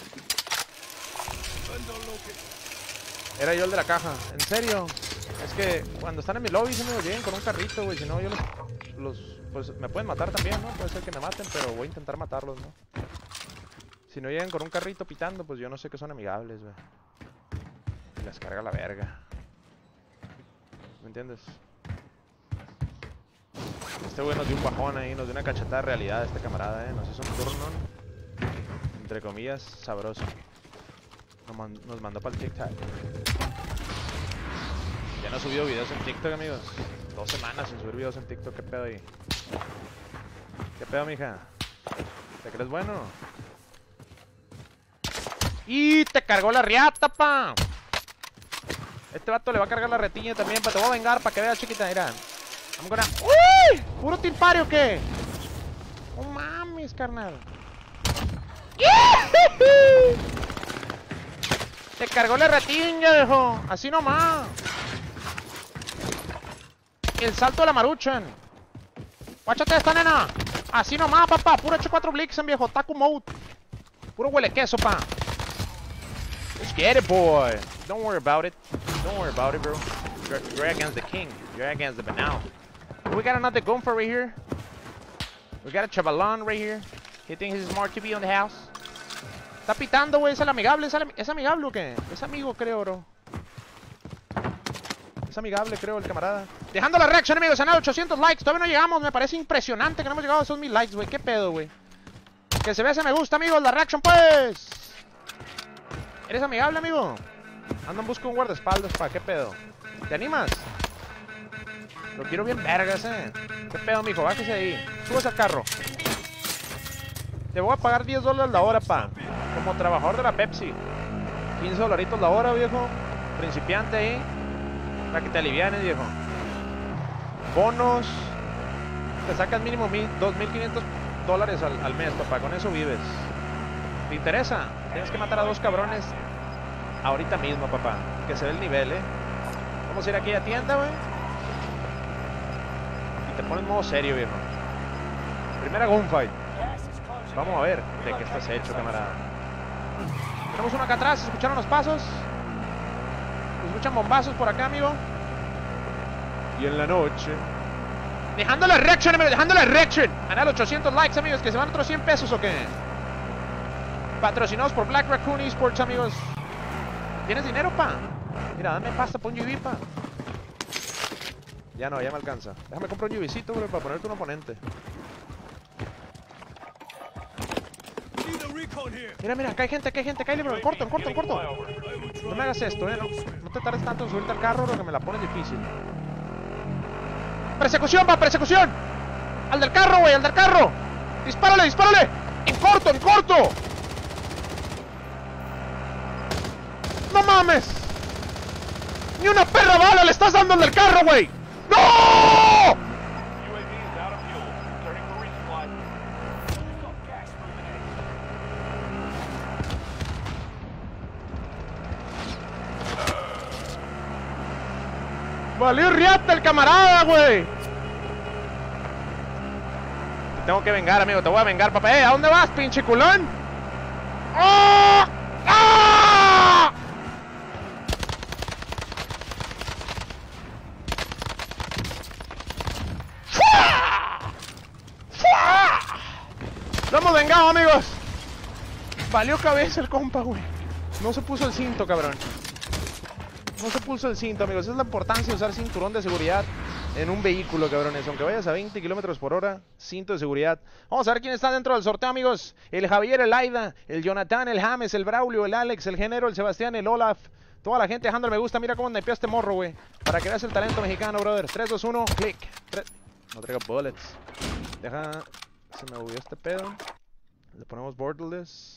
Era yo el de la caja. ¿En serio? Es que cuando están en mi lobby se me lleguen con un carrito, güey. Si no, yo los, los... Pues me pueden matar también, ¿no? Puede ser que me maten, pero voy a intentar matarlos, ¿no? Si no llegan con un carrito pitando, pues yo no sé que son amigables, güey. Y les carga la verga. ¿Me entiendes? Este güey nos dio un bajón ahí, nos dio una cachetada de realidad este camarada, ¿eh? Nos hizo un turno. entre comillas, sabroso. Nos, man nos mandó para el TikTok. Ya no he subido videos en TikTok, amigos. Dos semanas sin subir videos en TikTok. ¿Qué pedo ahí? ¿Qué pedo, mija? ¿Te crees bueno? ¡Y te cargó la riata, pa! Este vato le va a cargar la retiña también, pa. Te voy a vengar para que veas, chiquita. Mira. I'm gonna... ¡Uy! ¿Puro tilpare o qué? No mames, carnal. Te cargó la retiña, viejo. Así nomás. El salto de la Maruchan. Guáchate esta, nena. Así nomás, papá. Puro H cuatro Blixen, viejo. Taco mode. Puro huele queso, pa. Let's get it, boy. Don't worry about it. Don't worry about it, bro. You're, you're against the king. You're against the banal. We got another gunfer right here. We got a chavalón right here. He thinks he's smart to be on the house. Está pitando, güey. ¿Es el amigable? ¿Es, ¿Es amigable o qué? Es amigo, creo, bro. Es amigable, creo, el camarada. Dejando la reacción, amigos. Han dado ochocientos likes. Todavía no llegamos. Me parece impresionante que no hemos llegado a esos mil likes, güey. ¿Qué pedo, güey? Que se vea ese me gusta, amigos. La reacción, pues. ¿Eres amigable, amigo? Ando en busca de un guardaespaldas, pa. ¿Qué pedo? ¿Te animas? Lo quiero bien vergas, eh. ¿Qué pedo, mijo? Bájese de ahí. Subes al carro. Te voy a pagar diez dólares la hora, pa. Como trabajador de la Pepsi. quince dolaritos la hora, viejo. Principiante ahí. Para que te alivianes, viejo. Bonos. Te sacas mínimo dos mil quinientos dólares al, al mes, papá. Con eso vives. ¿Te interesa? Tienes que matar a dos cabrones ahorita mismo, papá. Que se ve el nivel, eh. Vamos a ir aquí a tienda, güey. Y te pones modo serio, viejo. Primera gunfight. Vamos a ver de qué estás hecho, camarada. Tenemos uno acá atrás. ¿Escucharon los pasos? Escuchan bombazos por acá, amigo. Y en la noche. Dejando la reaction, amigo. Dejando la reaction. Ganar ochocientos likes, amigos. Que se van otros cien pesos o qué. Patrocinados por Black Raccoon Esports, amigos. ¿Tienes dinero, pa? Mira, dame pasta, pon U V, pa. Ya no, ya me alcanza. Déjame comprar un UVcito, bro, para ponerte un oponente. Mira, mira, acá hay gente, acá hay gente, cállate, bro. En corto, en corto, en corto. No me hagas esto, eh. No, no te tardes tanto en subirte al carro, lo que me la pones difícil. ¡Persecución, pa! ¡Persecución! ¡Al del carro, güey! ¡Al del carro! ¡Dispárale, dispárale! ¡En corto, en corto! ¡No mames! ¡Ni una perra bala le estás dando al del carro, güey! ¡No! ¡Valió riata el camarada, güey! Te tengo que vengar, amigo. Te voy a vengar, papá. ¡Eh! ¿A dónde vas, pinche culón? ¡Oh! ¡Ah! ¡Lo hemos vengado, amigos! Valió cabeza el compa, güey. No se puso el cinto, cabrón. No se puso el cinto, amigos. Esa es la importancia de usar cinturón de seguridad en un vehículo, cabrones. Aunque vayas a veinte kilómetros por hora, cinto de seguridad. Vamos a ver quién está dentro del sorteo, amigos. El Javier, el Aida, el Jonathan, el James, el Braulio, el Alex, el Genero, el Sebastián, el Olaf. Toda la gente dejando el me gusta. Mira cómo naipea este morro, güey. Para que veas el talento mexicano, brother. tres, dos, uno, click. tres... No traigo bullets. Deja... Se me bugueó este pedo. Le ponemos borderless.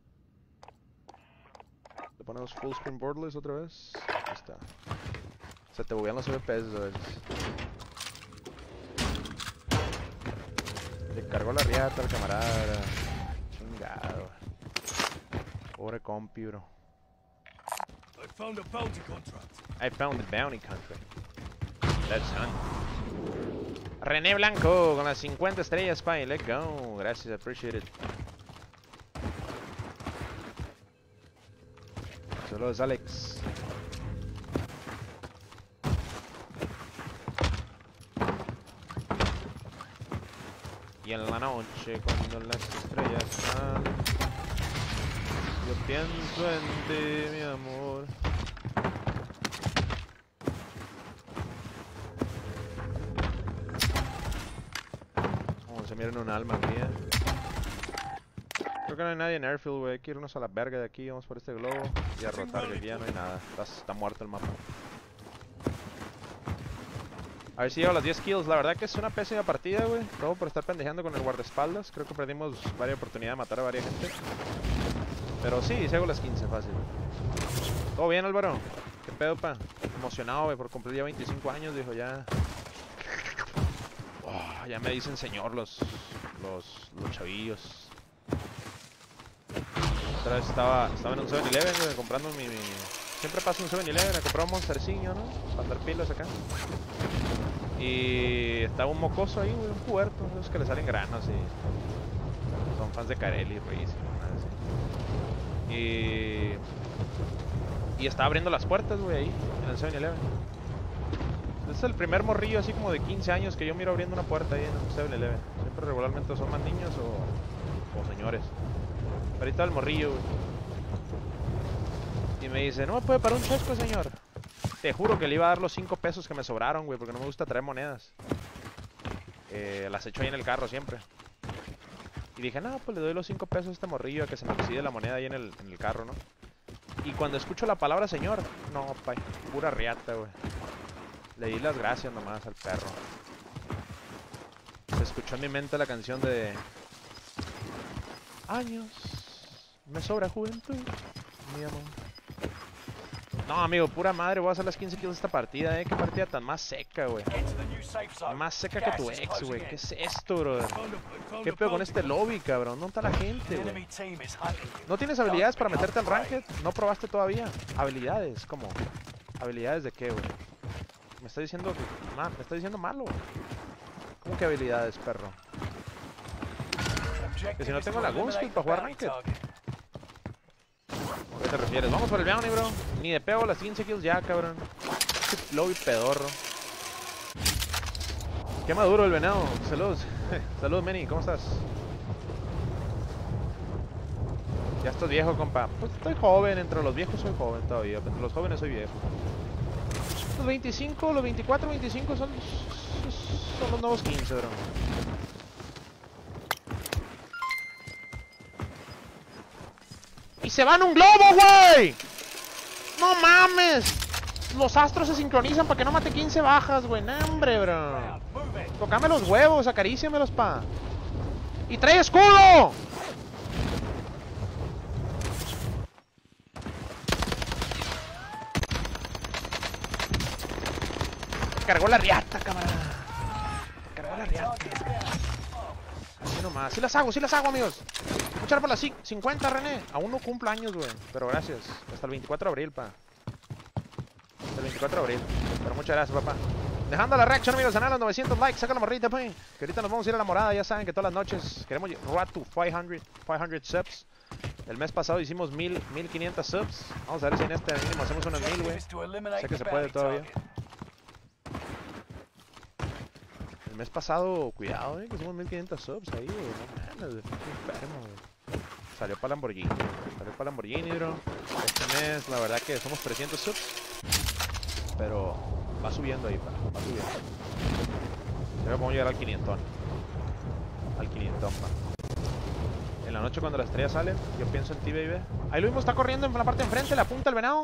Le ponemos full screen borderless otra vez. Ahí está. Se te buguean los F P S a veces. Le cargó la riata al camarada. Chingado. Pobre compi, bro. I found a bounty contract. I found the bounty contract. Let's hunt. René Blanco con las cincuenta estrellas, Spy. Let's go. Gracias, appreciate it. Saludos, Alex. Y en la noche, cuando las estrellas salen, yo pienso en ti, mi amor. Oh, se miran un alma mía. Creo que no hay nadie en airfield, güey. Hay que irnos a la verga de aquí. Vamos por este globo y a rotar, que aquí ya no hay nada. Está, está muerto el mapa. A ver si llego a las diez kills. La verdad que es una pésima partida, güey. Todo por estar pendejeando con el guardaespaldas. Creo que perdimos varias oportunidades de matar a varias gente. Pero sí, si hago las quince, fácil. ¿Todo bien, Álvaro? ¿Qué pedo, pa? Emocionado, güey, por cumplir ya veinticinco años, dijo ya. Oh, ya me dicen señor los, los, los chavillos. Otra vez estaba, estaba en un seven eleven, güey, comprando mi, mi... Siempre paso en un seven eleven a comprar un monsterciño, ¿no? Para andar pilas acá. Y estaba un mocoso ahí, güey, un puerto, esos que le salen granos y... Son fans de Carelli, Ruiz, nada así. Y... Y estaba abriendo las puertas, güey, ahí, en el seven eleven. Es el primer morrillo así como de quince años que yo miro abriendo una puerta ahí en el seven eleven. Siempre regularmente son más niños o, o señores. Pero ahí está el morrillo, güey. Y me dice, no me puede parar un chesco, señor. Te juro que le iba a dar los cinco pesos que me sobraron, güey, porque no me gusta traer monedas. Eh, las echo ahí en el carro siempre. Y dije, no, pues le doy los cinco pesos a este morrillo a que se me oxide la moneda ahí en el, en el carro, ¿no? Y cuando escucho la palabra señor, no, pay, pura riata, güey. Le di las gracias nomás al perro. Se escuchó en mi mente la canción de... Años, me sobra juventud, mi amor. No, amigo, pura madre, voy a hacer las quince kills de esta partida, eh. Qué partida tan más seca, güey. Más seca que tu ex, güey. ¿Qué es esto, brother? ¿Qué pedo con este lobby, cabrón? ¿Dónde está la gente, güey? ¿No tienes habilidades para meterte al ranked? ¿No probaste todavía? Habilidades, ¿cómo? ¿Habilidades de qué, güey? Me está diciendo... Man, me está diciendo malo. ¿Cómo que habilidades, perro? Que si no tengo la gunskill para jugar ranked. ¿A qué te refieres? Vamos por el bounty, bro. Ni de pego las quince kills ya, cabrón. Este lobby pedorro. Qué maduro el venado. Saludos. Saludos, Manny. ¿Cómo estás? Ya estás viejo, compa. Pues estoy joven. Entre los viejos soy joven todavía. Entre los jóvenes soy viejo. Los veinticinco, los veinticuatro, veinticinco son, son los nuevos quince, bro. ¡Y se van un globo, güey! ¡No mames! Los astros se sincronizan para que no mate quince bajas, güey. ¡No, hombre, bro! Tocame los huevos, acaríciamelos, pa. ¡Y trae escudo! Cargó la riata, camarada. Cargó la riata. Así nomás. Sí las hago, sí las hago, amigos. Luchar por las cincuenta, René. Aún no cumplo años, güey. Pero gracias. Hasta el veinticuatro de abril, pa. Hasta el veinticuatro de abril. Pero muchas gracias, papá. Dejando la reacción, amigos. Ganar los novecientos likes. Saca la morrita, pa. Que ahorita nos vamos a ir a la morada. Ya saben que todas las noches queremos road to quinientos subs. El mes pasado hicimos mil, mil quinientos subs. Vamos a ver si en este mínimo hacemos unos mil, güey. Sé que se puede todavía. El mes pasado, cuidado, eh, que somos mil quinientos subs ahí, güey. No mames, enfermo, güey. Salió para Lamborghini, salió para Lamborghini, bro. Este mes, la verdad que somos trescientos subs. Pero va subiendo ahí, pa, va subiendo. Creo que vamos a llegar al quinientón. Al quinientón, pa. En la noche cuando la estrella sale, yo pienso en ti, baby. Ahí lo mismo está corriendo en la parte de enfrente, la punta del venado.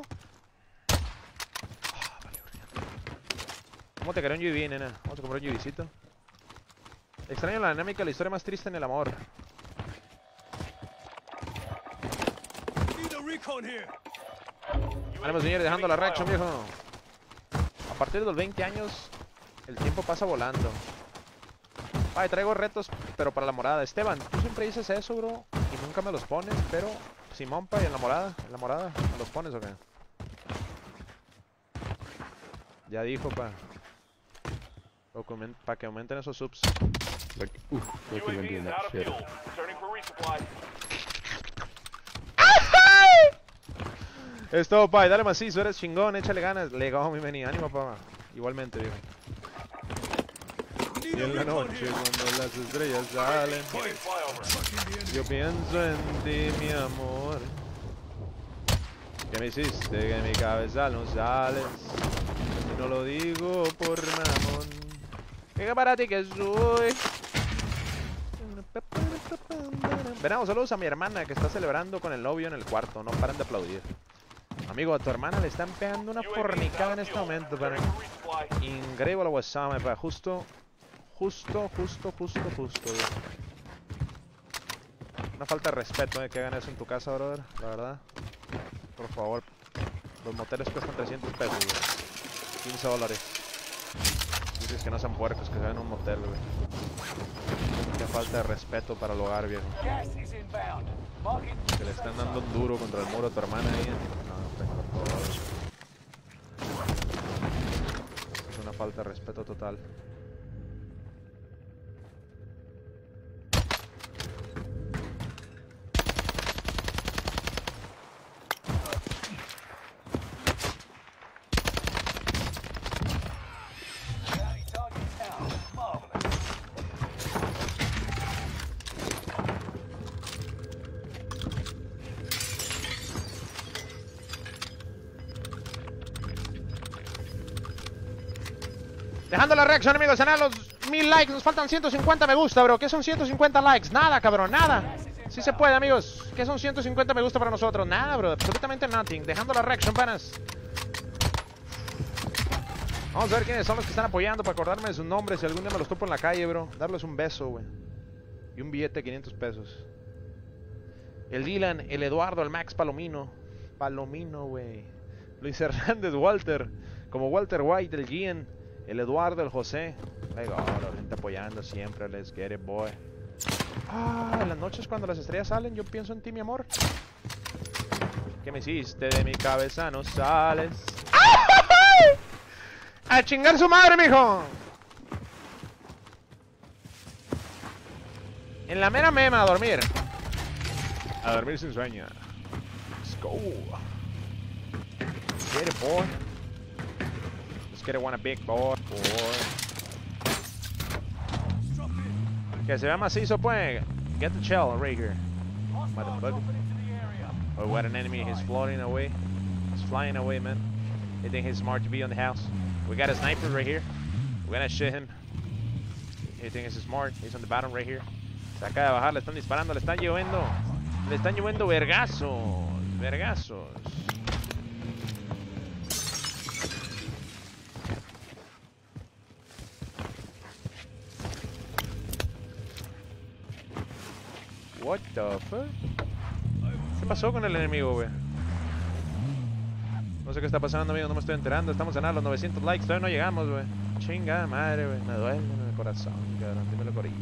Oh, vale, ¿cómo te quería un U V, nena? Vamos a comprar un UVcito. Extraño la dinámica, la historia más triste en el amor. Ánimo, señores, dejando la reacción, viejo. A partir de los veinte años, el tiempo pasa volando. Ay, traigo retos, pero para la morada. Esteban, tú siempre dices eso, bro, y nunca me los pones, pero Simón, pa, y en la morada, en la morada, ¿me los pones o qué? Ya dijo, pa. Para que aumenten esos subs. Like, oof, look at him doing that shit. Es todo, pa, dale macizo, eres chingón, échale ganas. Legado, mi meni, ánimo, pa. Igualmente, viejo. Y en la noche, cuando las estrellas salen, yo pienso en ti, mi amor. Que me hiciste que en mi cabeza no sales. Y no lo digo por mamón. Que para ti que soy. Venado, saludos a mi hermana que está celebrando con el novio en el cuarto. No paran de aplaudir. Amigo, a tu hermana le están pegando una fornicada en este momento, pero increíble WhatsApp, para justo, justo, justo, justo, justo. Güey. Una falta de respeto, eh, que hagan eso en tu casa, brother, la verdad. Por favor. Los moteles cuestan trescientos pesos, güey. quince dólares. Dices que no sean puercos, que se vayan a un motel, güey. Qué falta de respeto para el hogar, viejo. Que le están dando un duro contra el muro a tu hermana ahí. No, tengo todo. Es una falta de respeto total. Dejando la reacción, amigos, a los mil likes. Nos faltan ciento cincuenta me gusta, bro. ¿Qué son ciento cincuenta likes? Nada, cabrón, nada. Sí se puede, amigos. ¿Qué son ciento cincuenta me gusta para nosotros? Nada, bro. Absolutamente nothing. Dejando la reacción, panas. Vamos a ver quiénes son los que están apoyando para acordarme de sus nombres. Si algún día me los topo en la calle, bro. Darles un beso, güey. Y un billete de quinientos pesos. El Dylan, el Eduardo, el Max Palomino. Palomino, güey. Luis Hernández, Walter. Como Walter White, el Gian. El Eduardo, el José. Venga, ahora, gente apoyando siempre. Let's get it, boy. Ah, en las noches cuando las estrellas salen, yo pienso en ti, mi amor. ¿Qué me hiciste? De mi cabeza no sales. ¡Ay! ¡A chingar su madre, mijo! En la mera mema, a dormir. A dormir sin sueño. Let's go. Get it, boy. Que le want a big boy, boy. Que se vea macizo, pues. Get the shell right here. Motherfucker. Oh, what an enemy. He's floating away. He's flying away, man. They think he's smart to be on the house. We got a sniper right here. We're gonna shoot him. He thinks he's smart. He's on the bottom right here. Se acaba de bajar, le están disparando, le están lloviendo. Le están lloviendo vergazos. Vergazos. What the fuck? ¿Qué pasó con el enemigo, güey? No sé qué está pasando, amigo, no me estoy enterando. Estamos en a los novecientos likes, todavía no llegamos, güey. Chinga madre, güey. Me duele en el corazón, cabrón. Dímelo, corillo.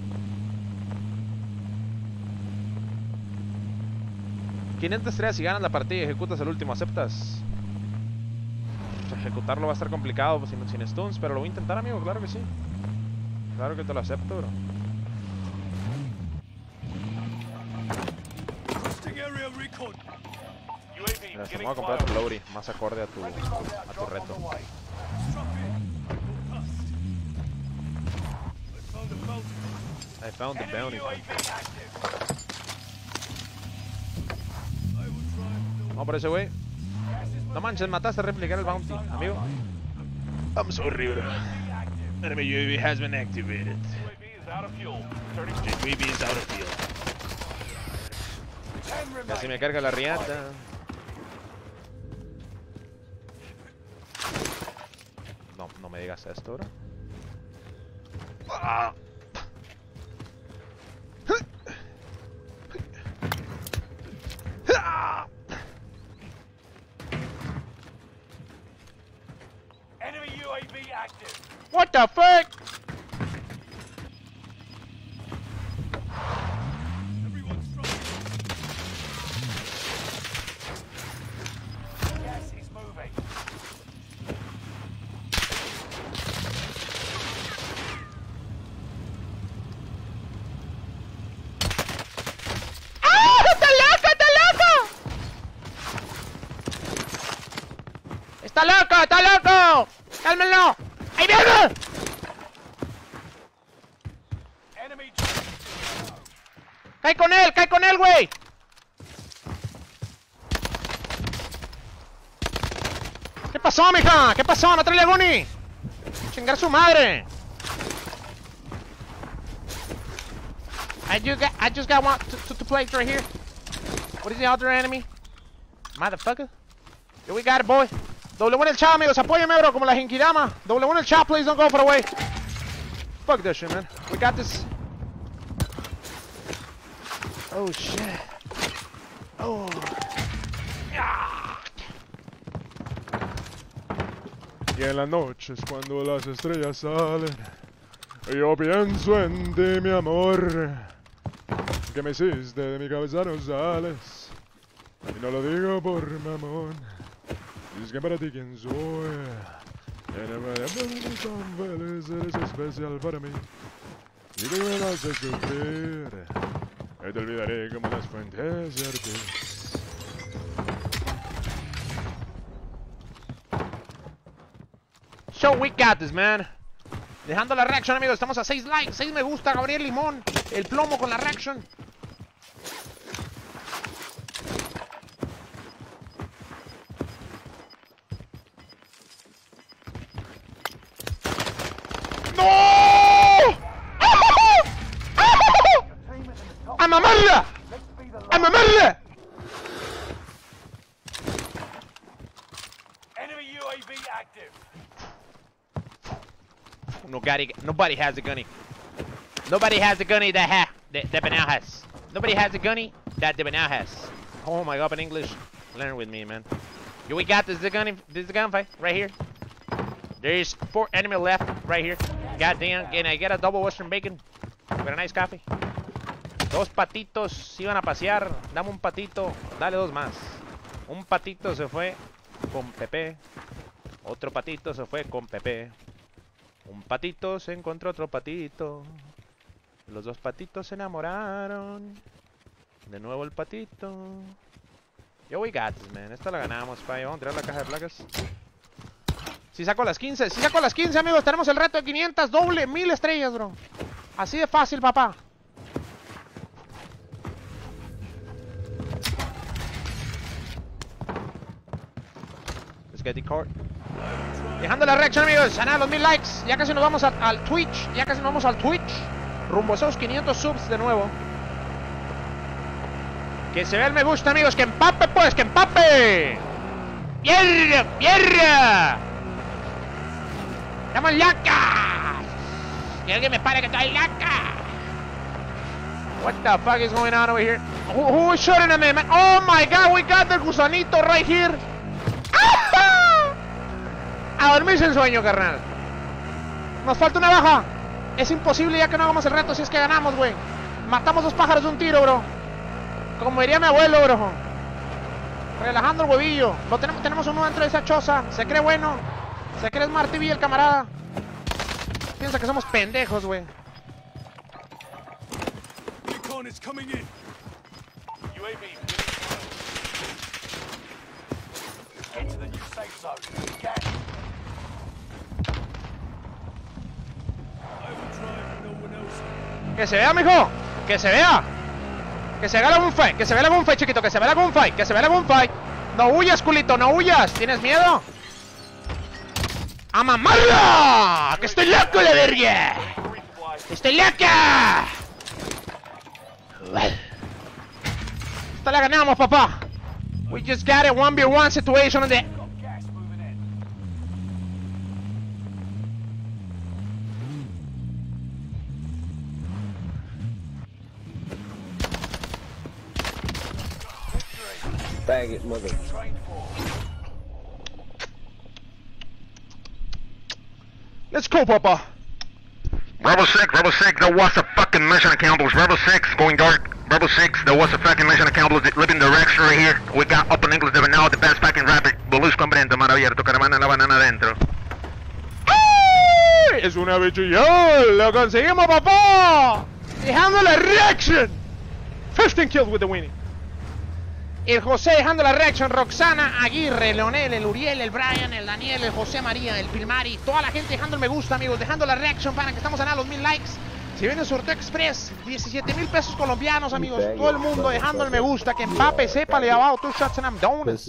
quinientas estrellas si ganas la partida y ejecutas el último, ¿aceptas? Pues ejecutarlo va a estar complicado pues, sin, sin stuns, pero lo voy a intentar, amigo, claro que sí. Claro que te lo acepto, bro. Mira, te voy a comprar tu Lowry, más acorde a tu, a tu reto. I found the bounty. Vamos por ese güey. No manches, mataste a replicar el bounty, amigo. I'm sorry, bro. Enemy U A V has been activated. U A V is out of fuel. Casi me carga la riata. No, no me digas esto, bro. Ah. Enemy U A V active. What the fuck? Gas is moving. ¡Ah! ¡Está loco! ¡Está loco! ¡Está loco! ¡Está loco! ¡Cálmenlo! ¡Ahí viene! Enemy. ¡Cae con él! ¡Cae con él, güey! ¿Qué pasó, mija? ¿Qué pasó? ¿No trae a Guni? ¡Chingar su madre! I just got, I just got one to, to, to place right here. What is the other enemy? Motherfucker. Here we got it, boy. W en el chat, amigos. Apóyame, bro, como la Genkidama. W en el chat, please don't go far away. Fuck this shit, man. We got this. Oh, shit. Oh. Y en las noches cuando las estrellas salen, yo pienso en ti, mi amor, que me hiciste de mi cabeza no sales. Y no lo digo por mamón, es que para ti quién soy. Eres tan feliz, eres especial para mí. Y tú me haces sufrir, y te olvidaré como las fuentes de Ortiz. So we got this, man. Dejando la reaction, amigos. Estamos a seis likes, seis me gusta. Gabriel Limón, el plomo con la reaction. ¡No! ¡A mamarla! ¡A mamarla! Enemy U A V active. Nobody, nobody has a gunny. Nobody has a gunny that ha that, that Benal has. Nobody has a gunny that the Benal has. Oh my god, in English. Learn with me, man. Yo, we got this is the gunny. This is the gunfight right here. There's four enemy left right here. Goddamn, can I get a double Western bacon with a nice coffee? Dos patitos iban a pasear. Dame un patito. Dale dos más. Un patito se fue con Pepe. Otro patito se fue con Pepe. Un patito se encontró otro patito. Los dos patitos se enamoraron. De nuevo el patito. Yo, we got this, man. Esta la ganamos, pa. Vamos a tirar la caja de placas. Si saco las quince. Si saco las quince, amigos. Tenemos el reto de quinientas. Doble. Mil estrellas, bro. Así de fácil, papá. Let's get the card. Dejando la reacción, amigos, a nada los mil likes. Ya casi nos vamos a, al Twitch. Ya casi nos vamos al Twitch. Rumbo a esos quinientos subs de nuevo. Que se vea el me gusta, amigos. Que empape, pues, que empape. ¡Pierra! ¡Pierra! ¡Estamos lacas! Que alguien me pare que estoy laca. What the fuck is going on over here? Who, who is shooting at me, man? Oh my god, we got the gusanito right here. A dormirse en sueño, carnal. Nos falta una baja. Es imposible ya que no hagamos el reto si es que ganamos, güey. Matamos dos pájaros de un tiro, bro. Como diría mi abuelo, bro. Relajando el huevillo. Lo tenemos, tenemos uno dentro de esa choza. Se cree bueno. Se cree Smart T V el camarada. Piensa que somos pendejos, güey. Recon is coming in. U A V. Get to the new safe zone. Gas. Que se vea, mijo. Que se vea. Que se vea la gunfight. Que se vea la gunfight, chiquito. Que se vea la gunfight. Que se vea la gunfight. No huyas, culito. No huyas. ¿Tienes miedo? ¡A mamarla! ¡Que estoy loco, la verga! ¡Estoy loca! Esta la ganamos, papá. We just got a one v one situation on the... Gas moving in. Faggot mother. Train four. Let's go, papa. Rebel six, Rebel six, there was a fucking mission accountable. Rebel six, going dark. Rebel six, there was a fucking mission accountable. Living direction right here. We got Open English there now, the best fucking rapid. Bolus comprendo, mar abierto, caravana, la banana adentro. ¡Ay! Es una bichillón. Lo conseguimos, papá. Dejando la reaction. fifteen kills with the winning. El José dejando la reaction, Roxana, Aguirre, Leonel, el Uriel, el Brian, el Daniel, el José María, el Pilmari, toda la gente dejando el me gusta, amigos, dejando la reaction para que estamos a nada los mil likes. Si viene el sorteo express, diecisiete mil pesos colombianos, amigos, todo el mundo dejando el me gusta, que Mbappe sepa le abajo, two shots and I'm donuts.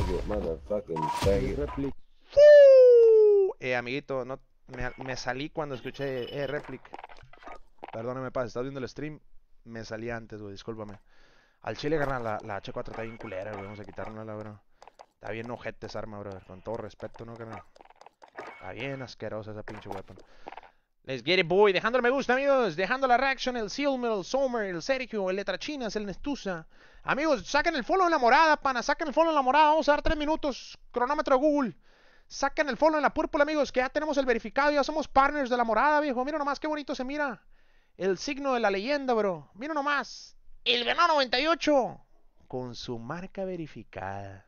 Eh, amiguito, no, me, me salí cuando escuché eh, replic. Perdóname, paz, estás viendo el stream. Me salí antes, güey, discúlpame. Al chile, carnal, la, la hache cuatro está bien culera, güey. Vamos a quitárnosla, bro. Está bien ojete esa arma, bro. Con todo respeto, ¿no, carnal? Está bien asquerosa esa pinche weapon. Let's get it, boy. Dejando el me gusta, amigos. Dejando la reaction, el Silmer, el Sommer, el Sergio, el Letrachinas, el Nestusa. Amigos, saquen el follow en la morada, pana. Saquen el follow en la morada. Vamos a dar tres minutos. Cronómetro de Google. Saquen el follow en la púrpura, amigos. Que ya tenemos el verificado. Ya somos partners de la morada, viejo. Mira nomás qué bonito se mira. El signo de la leyenda, bro. Mira nomás. El Venado noventa y ocho. Con su marca verificada.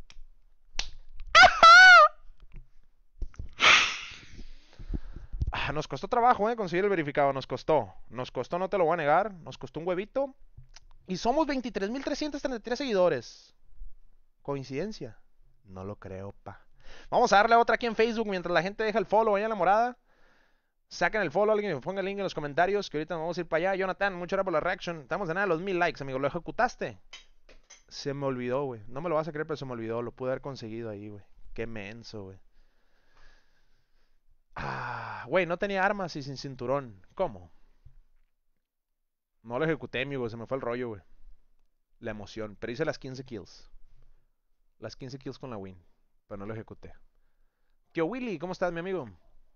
Ah, nos costó trabajo, eh, conseguir el verificado. Nos costó. Nos costó, no te lo voy a negar. Nos costó un huevito. Y somos veintitrés mil trescientos treinta y tres seguidores. ¿Coincidencia? No lo creo, pa. Vamos a darle otra aquí en Facebook mientras la gente deja el follow ahí en la morada. Saquen el follow, alguien me ponga el link en los comentarios, que ahorita nos vamos a ir para allá. Jonathan, muchas gracias por la reaction. Estamos en nada de los mil likes, amigo. ¿Lo ejecutaste? Se me olvidó, güey. No me lo vas a creer, pero se me olvidó. Lo pude haber conseguido ahí, güey. Qué menso, güey. Ah, güey, no tenía armas y sin cinturón. ¿Cómo? No lo ejecuté, amigo. Se me fue el rollo, güey. La emoción. Pero hice las quince kills. Las quince kills con la win. Pero no lo ejecuté. Tío Willy, ¿cómo estás, mi amigo?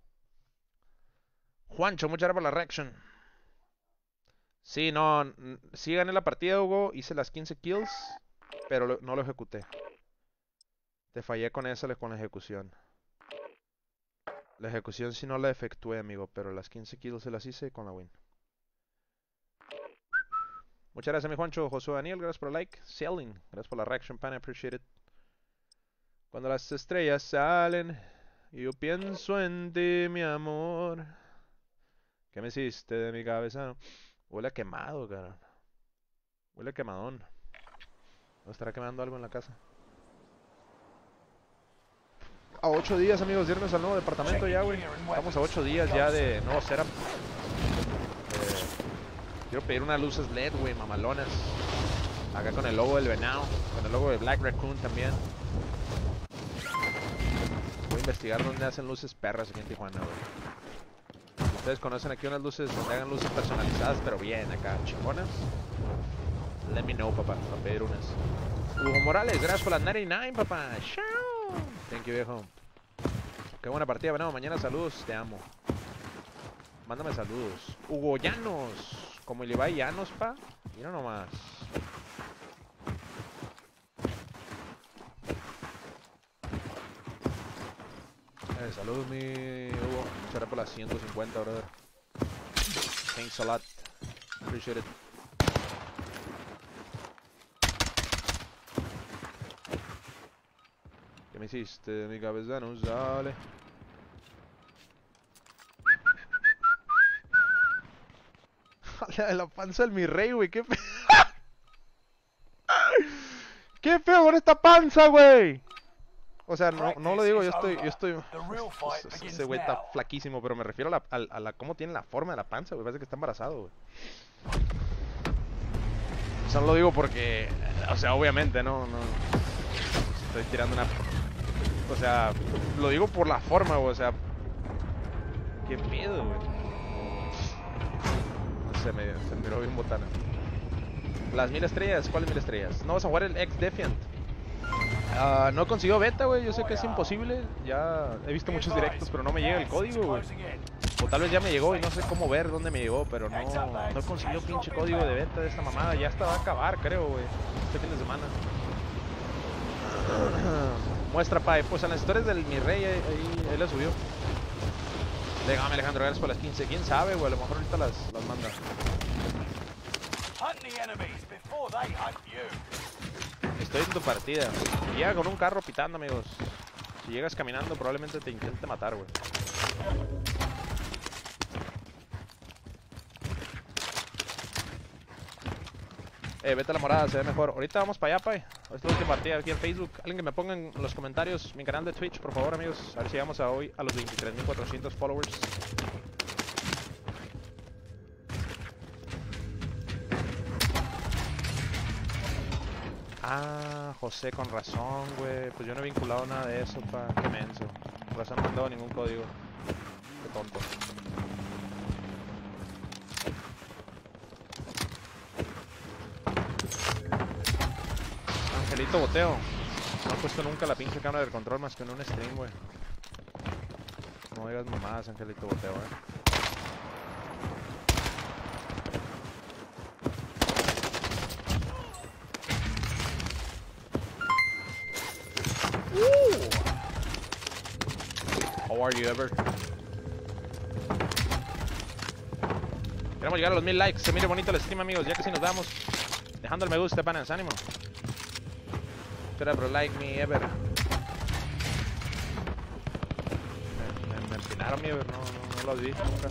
Juancho, muchas gracias por la reaction. Sí, no, sí gané la partida, Hugo. Hice las quince kills, pero lo, no lo ejecuté. Te fallé con esa, con la ejecución. La ejecución sí no la efectué, amigo, pero las quince kills se las hice con la win. Muchas gracias, mi Juancho. Josué Daniel, gracias por el like. Selling, gracias por la reaction, pan, I appreciate it. Cuando las estrellas salen, yo pienso en ti, mi amor. ¿Qué me hiciste de mi cabeza? Huele a quemado, cara. Huele a quemadón. ¿O estará quemando algo en la casa? A ocho días, amigos, de irnos al nuevo departamento ya, güey. Estamos a ocho días ya de nuevo setup. Eh, quiero pedir unas luces L E D, güey, mamalonas. Acá con el logo del venado. Con el logo de Black Raccoon también. Voy a investigar dónde hacen luces perras aquí en Tijuana, güey. Ustedes conocen aquí unas luces donde hagan luces personalizadas, pero bien acá, chingonas. Let me know, papá, para pedir unas. Hugo Morales, gracias por las noventa y nueve, papá. Chao. Thank you, viejo. Qué buena partida, bueno, mañana saludos, te amo. Mándame saludos. Hugo Llanos, como el Ibai Llanos, pa. Mira nomás. Eh, saludos, mi Hugo. Muchas gracias por las ciento cincuenta, brother. Thanks a lot. Appreciate it. ¿Qué me hiciste? Mi cabeza no sale. La de la panza del mi rey, güey. Qué feo. Qué feo con esta panza, güey. O sea, no, no lo digo, yo estoy, yo estoy, ese güey está flaquísimo, pero me refiero a la, a, a la, cómo tiene la forma de la panza, güey, parece que está embarazado, güey. O sea, no lo digo porque, o sea, obviamente, no, no, estoy tirando una, o sea, lo digo por la forma, güey, o sea, qué pedo, güey. No sé, me, se me miró bien botana. Las mil estrellas, ¿cuáles mil estrellas? No vas a jugar el ex Defiant. Uh, no he conseguido beta, güey, yo sé que es imposible. Ya he visto muchos directos, pero no me llega el código, güey. O tal vez ya me llegó y no sé cómo ver dónde me llegó, pero no, no he conseguido pinche código de beta de esta mamada. Ya hasta va a acabar, creo, güey, este fin de semana. Muestra, pa, pues en las historias del mi rey, ahí, ahí, ahí la subió. Déjame, Alejandro, gracias por las quince. ¿Quién sabe, güey? A lo mejor ahorita las, las manda. Estoy en tu partida. Llega con un carro pitando, amigos. Si llegas caminando, probablemente te intente matar, güey. Eh, vete a la morada, se ve mejor. Ahorita vamos para allá, pay. Esta es la última partida aquí en Facebook. Alguien que me ponga en los comentarios mi canal de Twitch, por favor, amigos. A ver si llegamos a hoy a los veintitrés mil cuatrocientos followers. Ah, José, con razón, güey. Pues yo no he vinculado nada de eso, pa. Qué menso. Por razón no me han dado ningún código. Qué tonto. Angelito Boteo. No he puesto nunca la pinche cámara del control más que en un stream, güey. No digas mamadas, Angelito Boteo, eh. How are you ever? Queremos llegar a los mil likes. Se mire bonito el stream, amigos. Ya que si nos damos. Dejando el me gusta, panas. Ánimo. Espera, bro. Like me ever. Me, me, me empinaron mi ever. No, no, no lo has visto nunca.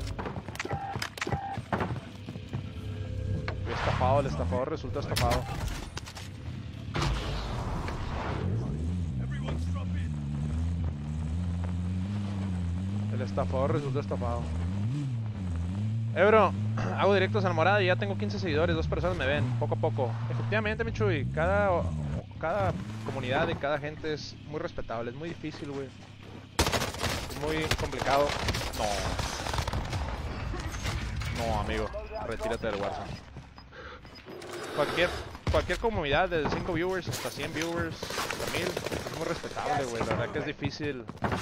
Fui estafado. El estafador resultó estafado. El estafador resultó estafado. Eh, bro, hago directos al Morada y ya tengo quince seguidores, dos personas me ven, poco a poco. Efectivamente, mi Chuy, cada, cada comunidad y cada gente es muy respetable, es muy difícil, güey. Es muy complicado. No. No, amigo, retírate del Warzone. Cualquier, cualquier comunidad, desde cinco viewers hasta cien viewers, hasta mil, es muy respetable, güey. La verdad que es difícil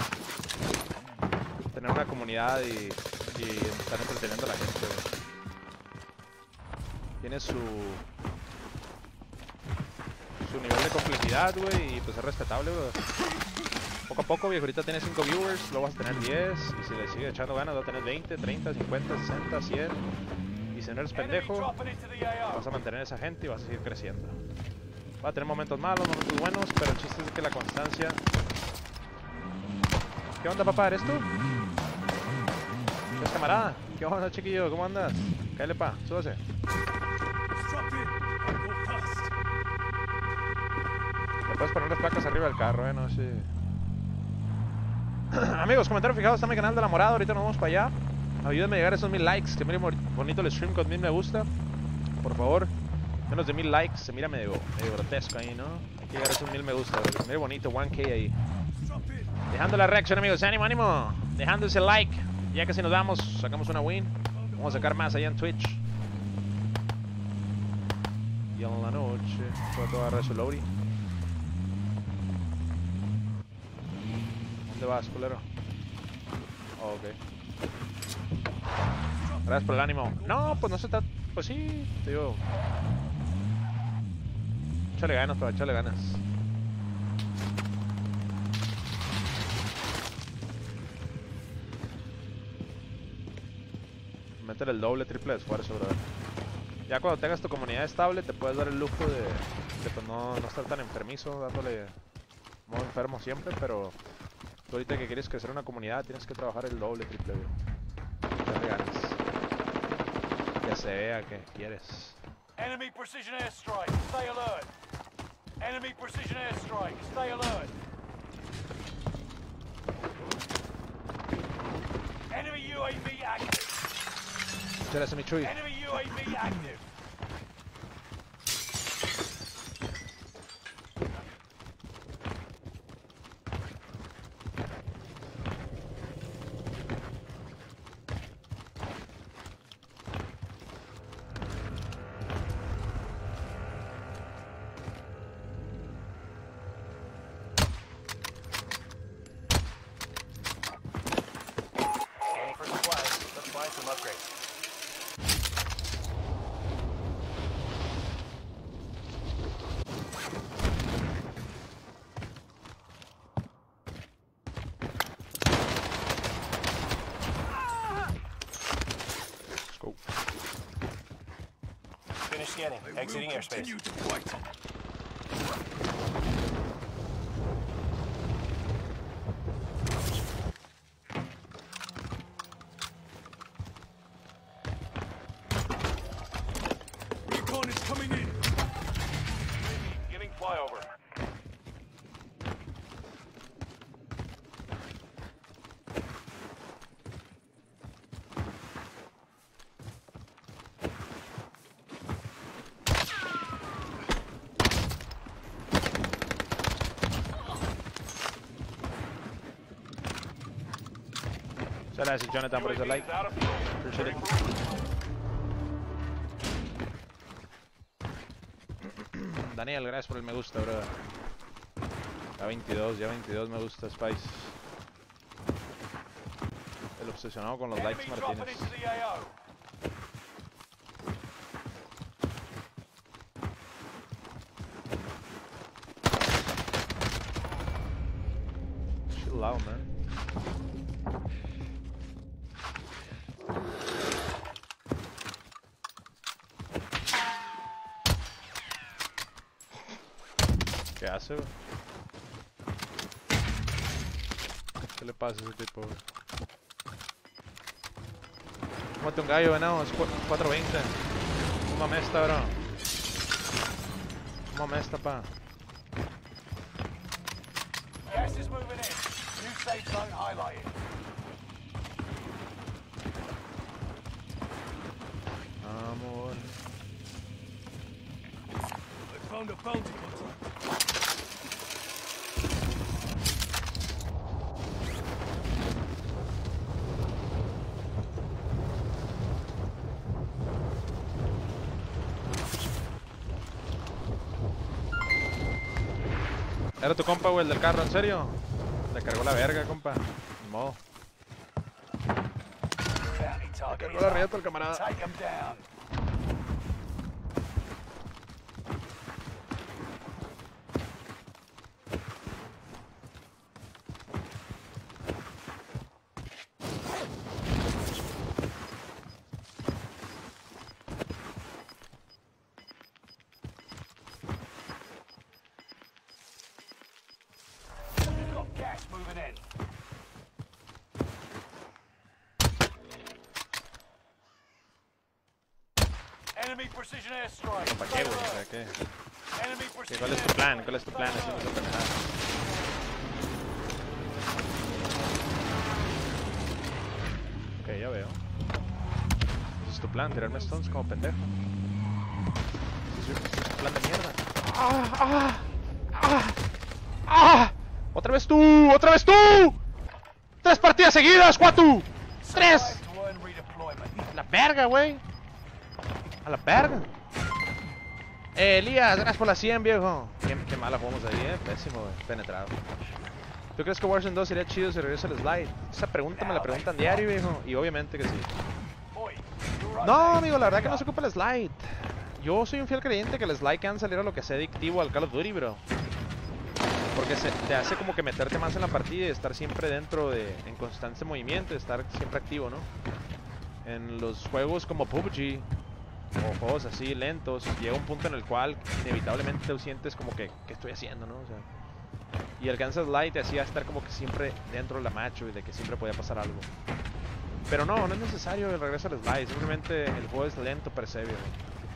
tener una comunidad y... y estar entreteniendo a la gente, güey. Tiene su su nivel de complejidad, güey, y pues es respetable, güey. Poco a poco, viejo, ahorita tiene cinco viewers, luego vas a tener diez, y si le sigue echando ganas va a tener veinte, treinta, cincuenta, sesenta, cien, y si no eres pendejo vas a mantener a esa gente y vas a seguir creciendo. Va a tener momentos malos, momentos buenos, pero el chiste es que la constancia... ¿Qué onda, papá? ¿Eres tú? ¿Qué camarada? ¿Qué onda, chiquillo? ¿Cómo andas? Cállale, pa, súbase. Le puedes poner las placas arriba del carro, eh, no sé. Amigos, comentarios fijados, está mi canal de la Morada, ahorita nos vamos para allá. Ayúdenme a llegar a esos mil likes, que mire bonito el stream con mil me gusta. Por favor, menos de mil likes, se mira medio, medio grotesco ahí, ¿no? Hay que llegar a esos mil me gusta, que mire bonito, one K ahí. Dejando la reacción, amigos, ánimo, ánimo. Dejando ese like. Ya que si nos damos, sacamos una win. Vamos a sacar más allá en Twitch. Y en la noche, puedo agarrar su loading. ¿Dónde vas, culero? Oh, ok. Gracias por el ánimo. No, pues no se trata. Pues sí, te digo. Échale ganas, pero échale ganas. Métele el doble, triple de esfuerzo, brother. Ya cuando tengas tu comunidad estable te puedes dar el lujo de, de pues no, no estar tan enfermizo, dándole modo enfermo siempre, pero tú ahorita que quieres crecer una comunidad tienes que trabajar el doble, triple, bro. Dale ganas. Que se vea que quieres. Enemy precision airstrike, stay alert. Enemy precision airstrike, stay alert. Enemy U A V active. Muchas gracias, mi Chuy. Enemy U A V active. Scanning for supplies. Let's find some upgrades. Finish scanning. Exiting airspace. Recon is coming in. Giving flyover. Muchas gracias, Jonathan, por ese like. Out of fuel. Appreciate it. Ready for resupply. Daniel, gracias por el me gusta, bro. Ya veintidós, ya veintidós me gusta, Spice. El obsesionado con los likes, Enemy dropping Martínez. into the A O. Chill out, man. ¿Qué hace, güey? ¿Qué le pasa a ese tipo, güey? Mate un gallo, venado, es cuatro veinte. Un mamesta, bro. Un mamesta, pa. Gas is moving in. New safe zone highlighted. Amor. I found a bounty hunter. ¿Era tu compa, güey, el del carro? ¿En serio? Le cargó la verga, compa. Ni modo. Bounty target Cargó is la up. rieta el camarada. Take him down. Got gas moving in. Enemy precision airstrike. ¿Para qué, güey? O sea, ¿qué? Enemy ¿Qué? precision ¿Cuál es tu plan? ¿Cuál es tu plan? Haciendo esa pendejada. Ok, ya veo. Ese es tu plan, tirarme stones como pendejo. Ese es ese es tu plan de mierda. ¡Ah! ¡Ah! ¡Ah! ¡Ah! ¡Otra vez tú! ¡Otra vez tú! ¡Tres partidas seguidas, Juatu! ¡Tres! Survive to earn redeployment. La verga, güey. A la verga. Eh, Elías, gracias por la cien, viejo. Qué, qué mala jugamos ahí, eh. Pésimo, güey. Penetrado. ¿Tú crees que Warzone dos sería chido si regresa el slide? Esa pregunta me la preguntan diario, viejo. Y obviamente que sí. Boy, you're No, okay. amigo, la verdad que no se ocupa el slide. Yo soy un fiel creyente que el slide can salir a lo que sea adictivo al Call of Duty, bro. Porque se, te hace como que meterte más en la partida y estar siempre dentro de... en constante movimiento, estar siempre activo, ¿no? En los juegos como P U B G o juegos así lentos, llega un punto en el cual inevitablemente te sientes como que, ¿qué estoy haciendo, no? O sea, y el Kansas Light te hacía estar como que siempre dentro de la macho y de que siempre podía pasar algo. Pero no, no es necesario el regreso al slide, simplemente el juego es lento per se, viejo.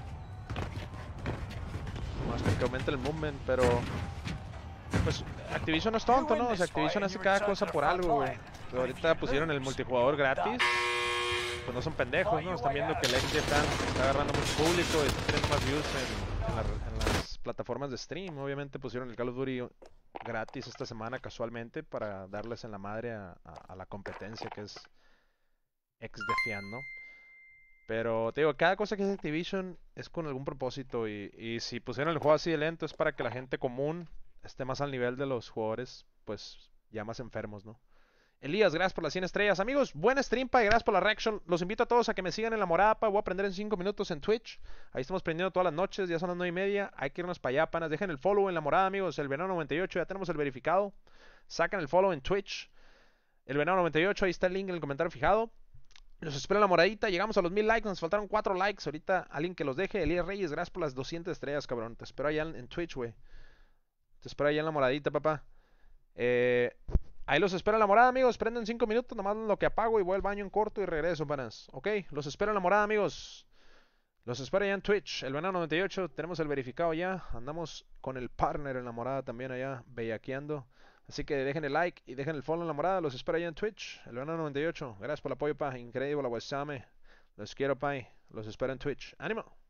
Más que aumente el movement, pero... pues Activision no es tonto, ¿no? O sea, Activision hace cada cosa por algo, güey. Pero ahorita pusieron el multijugador gratis. Pues no son pendejos, ¿no? Están viendo que el X D está, está agarrando mucho público y está teniendo más views en, en, la- en las plataformas de stream. Obviamente pusieron el Call of Duty gratis esta semana casualmente para darles en la madre a, a- a la competencia que es X D Fian, ¿no? Pero te digo, cada cosa que es Activision es con algún propósito y, y si pusieron el juego así de lento es para que la gente común esté más al nivel de los jugadores, pues ya más enfermos, ¿no? Elías, gracias por las cien estrellas. Amigos, buen stream, pa, y gracias por la reaction. Los invito a todos a que me sigan en La Morada, pa. Voy a aprender en cinco minutos en Twitch. Ahí estamos prendiendo todas las noches, ya son las nueve y media. Hay que irnos para allá, panas. Dejen el follow en La Morada, amigos. El Venado noventa y ocho, ya tenemos el verificado. Sacan el follow en Twitch. El Venado noventa y ocho, ahí está el link en el comentario fijado. Los espero en La Moradita. Llegamos a los mil likes, nos faltaron cuatro likes. Ahorita alguien que los deje. Elías Reyes, gracias por las doscientas estrellas, cabrón. Te espero allá en, en Twitch, güey. Te espero allá en La Moradita, papá. Eh... Ahí los espero en La Morada, amigos. Prenden cinco minutos, nomás lo que apago y voy al baño en corto y regreso, panas. Ok, los espero en La Morada, amigos. Los espero allá en Twitch. El Venado noventa y ocho, tenemos el verificado ya. Andamos con el partner en La Morada también allá, bellaqueando. Así que dejen el like y dejen el follow en La Morada. Los espero allá en Twitch. El Venado noventa y ocho, gracias por el apoyo, pa. Increíble, la Wesame. Los quiero, pa. Los espero en Twitch. ¡Ánimo!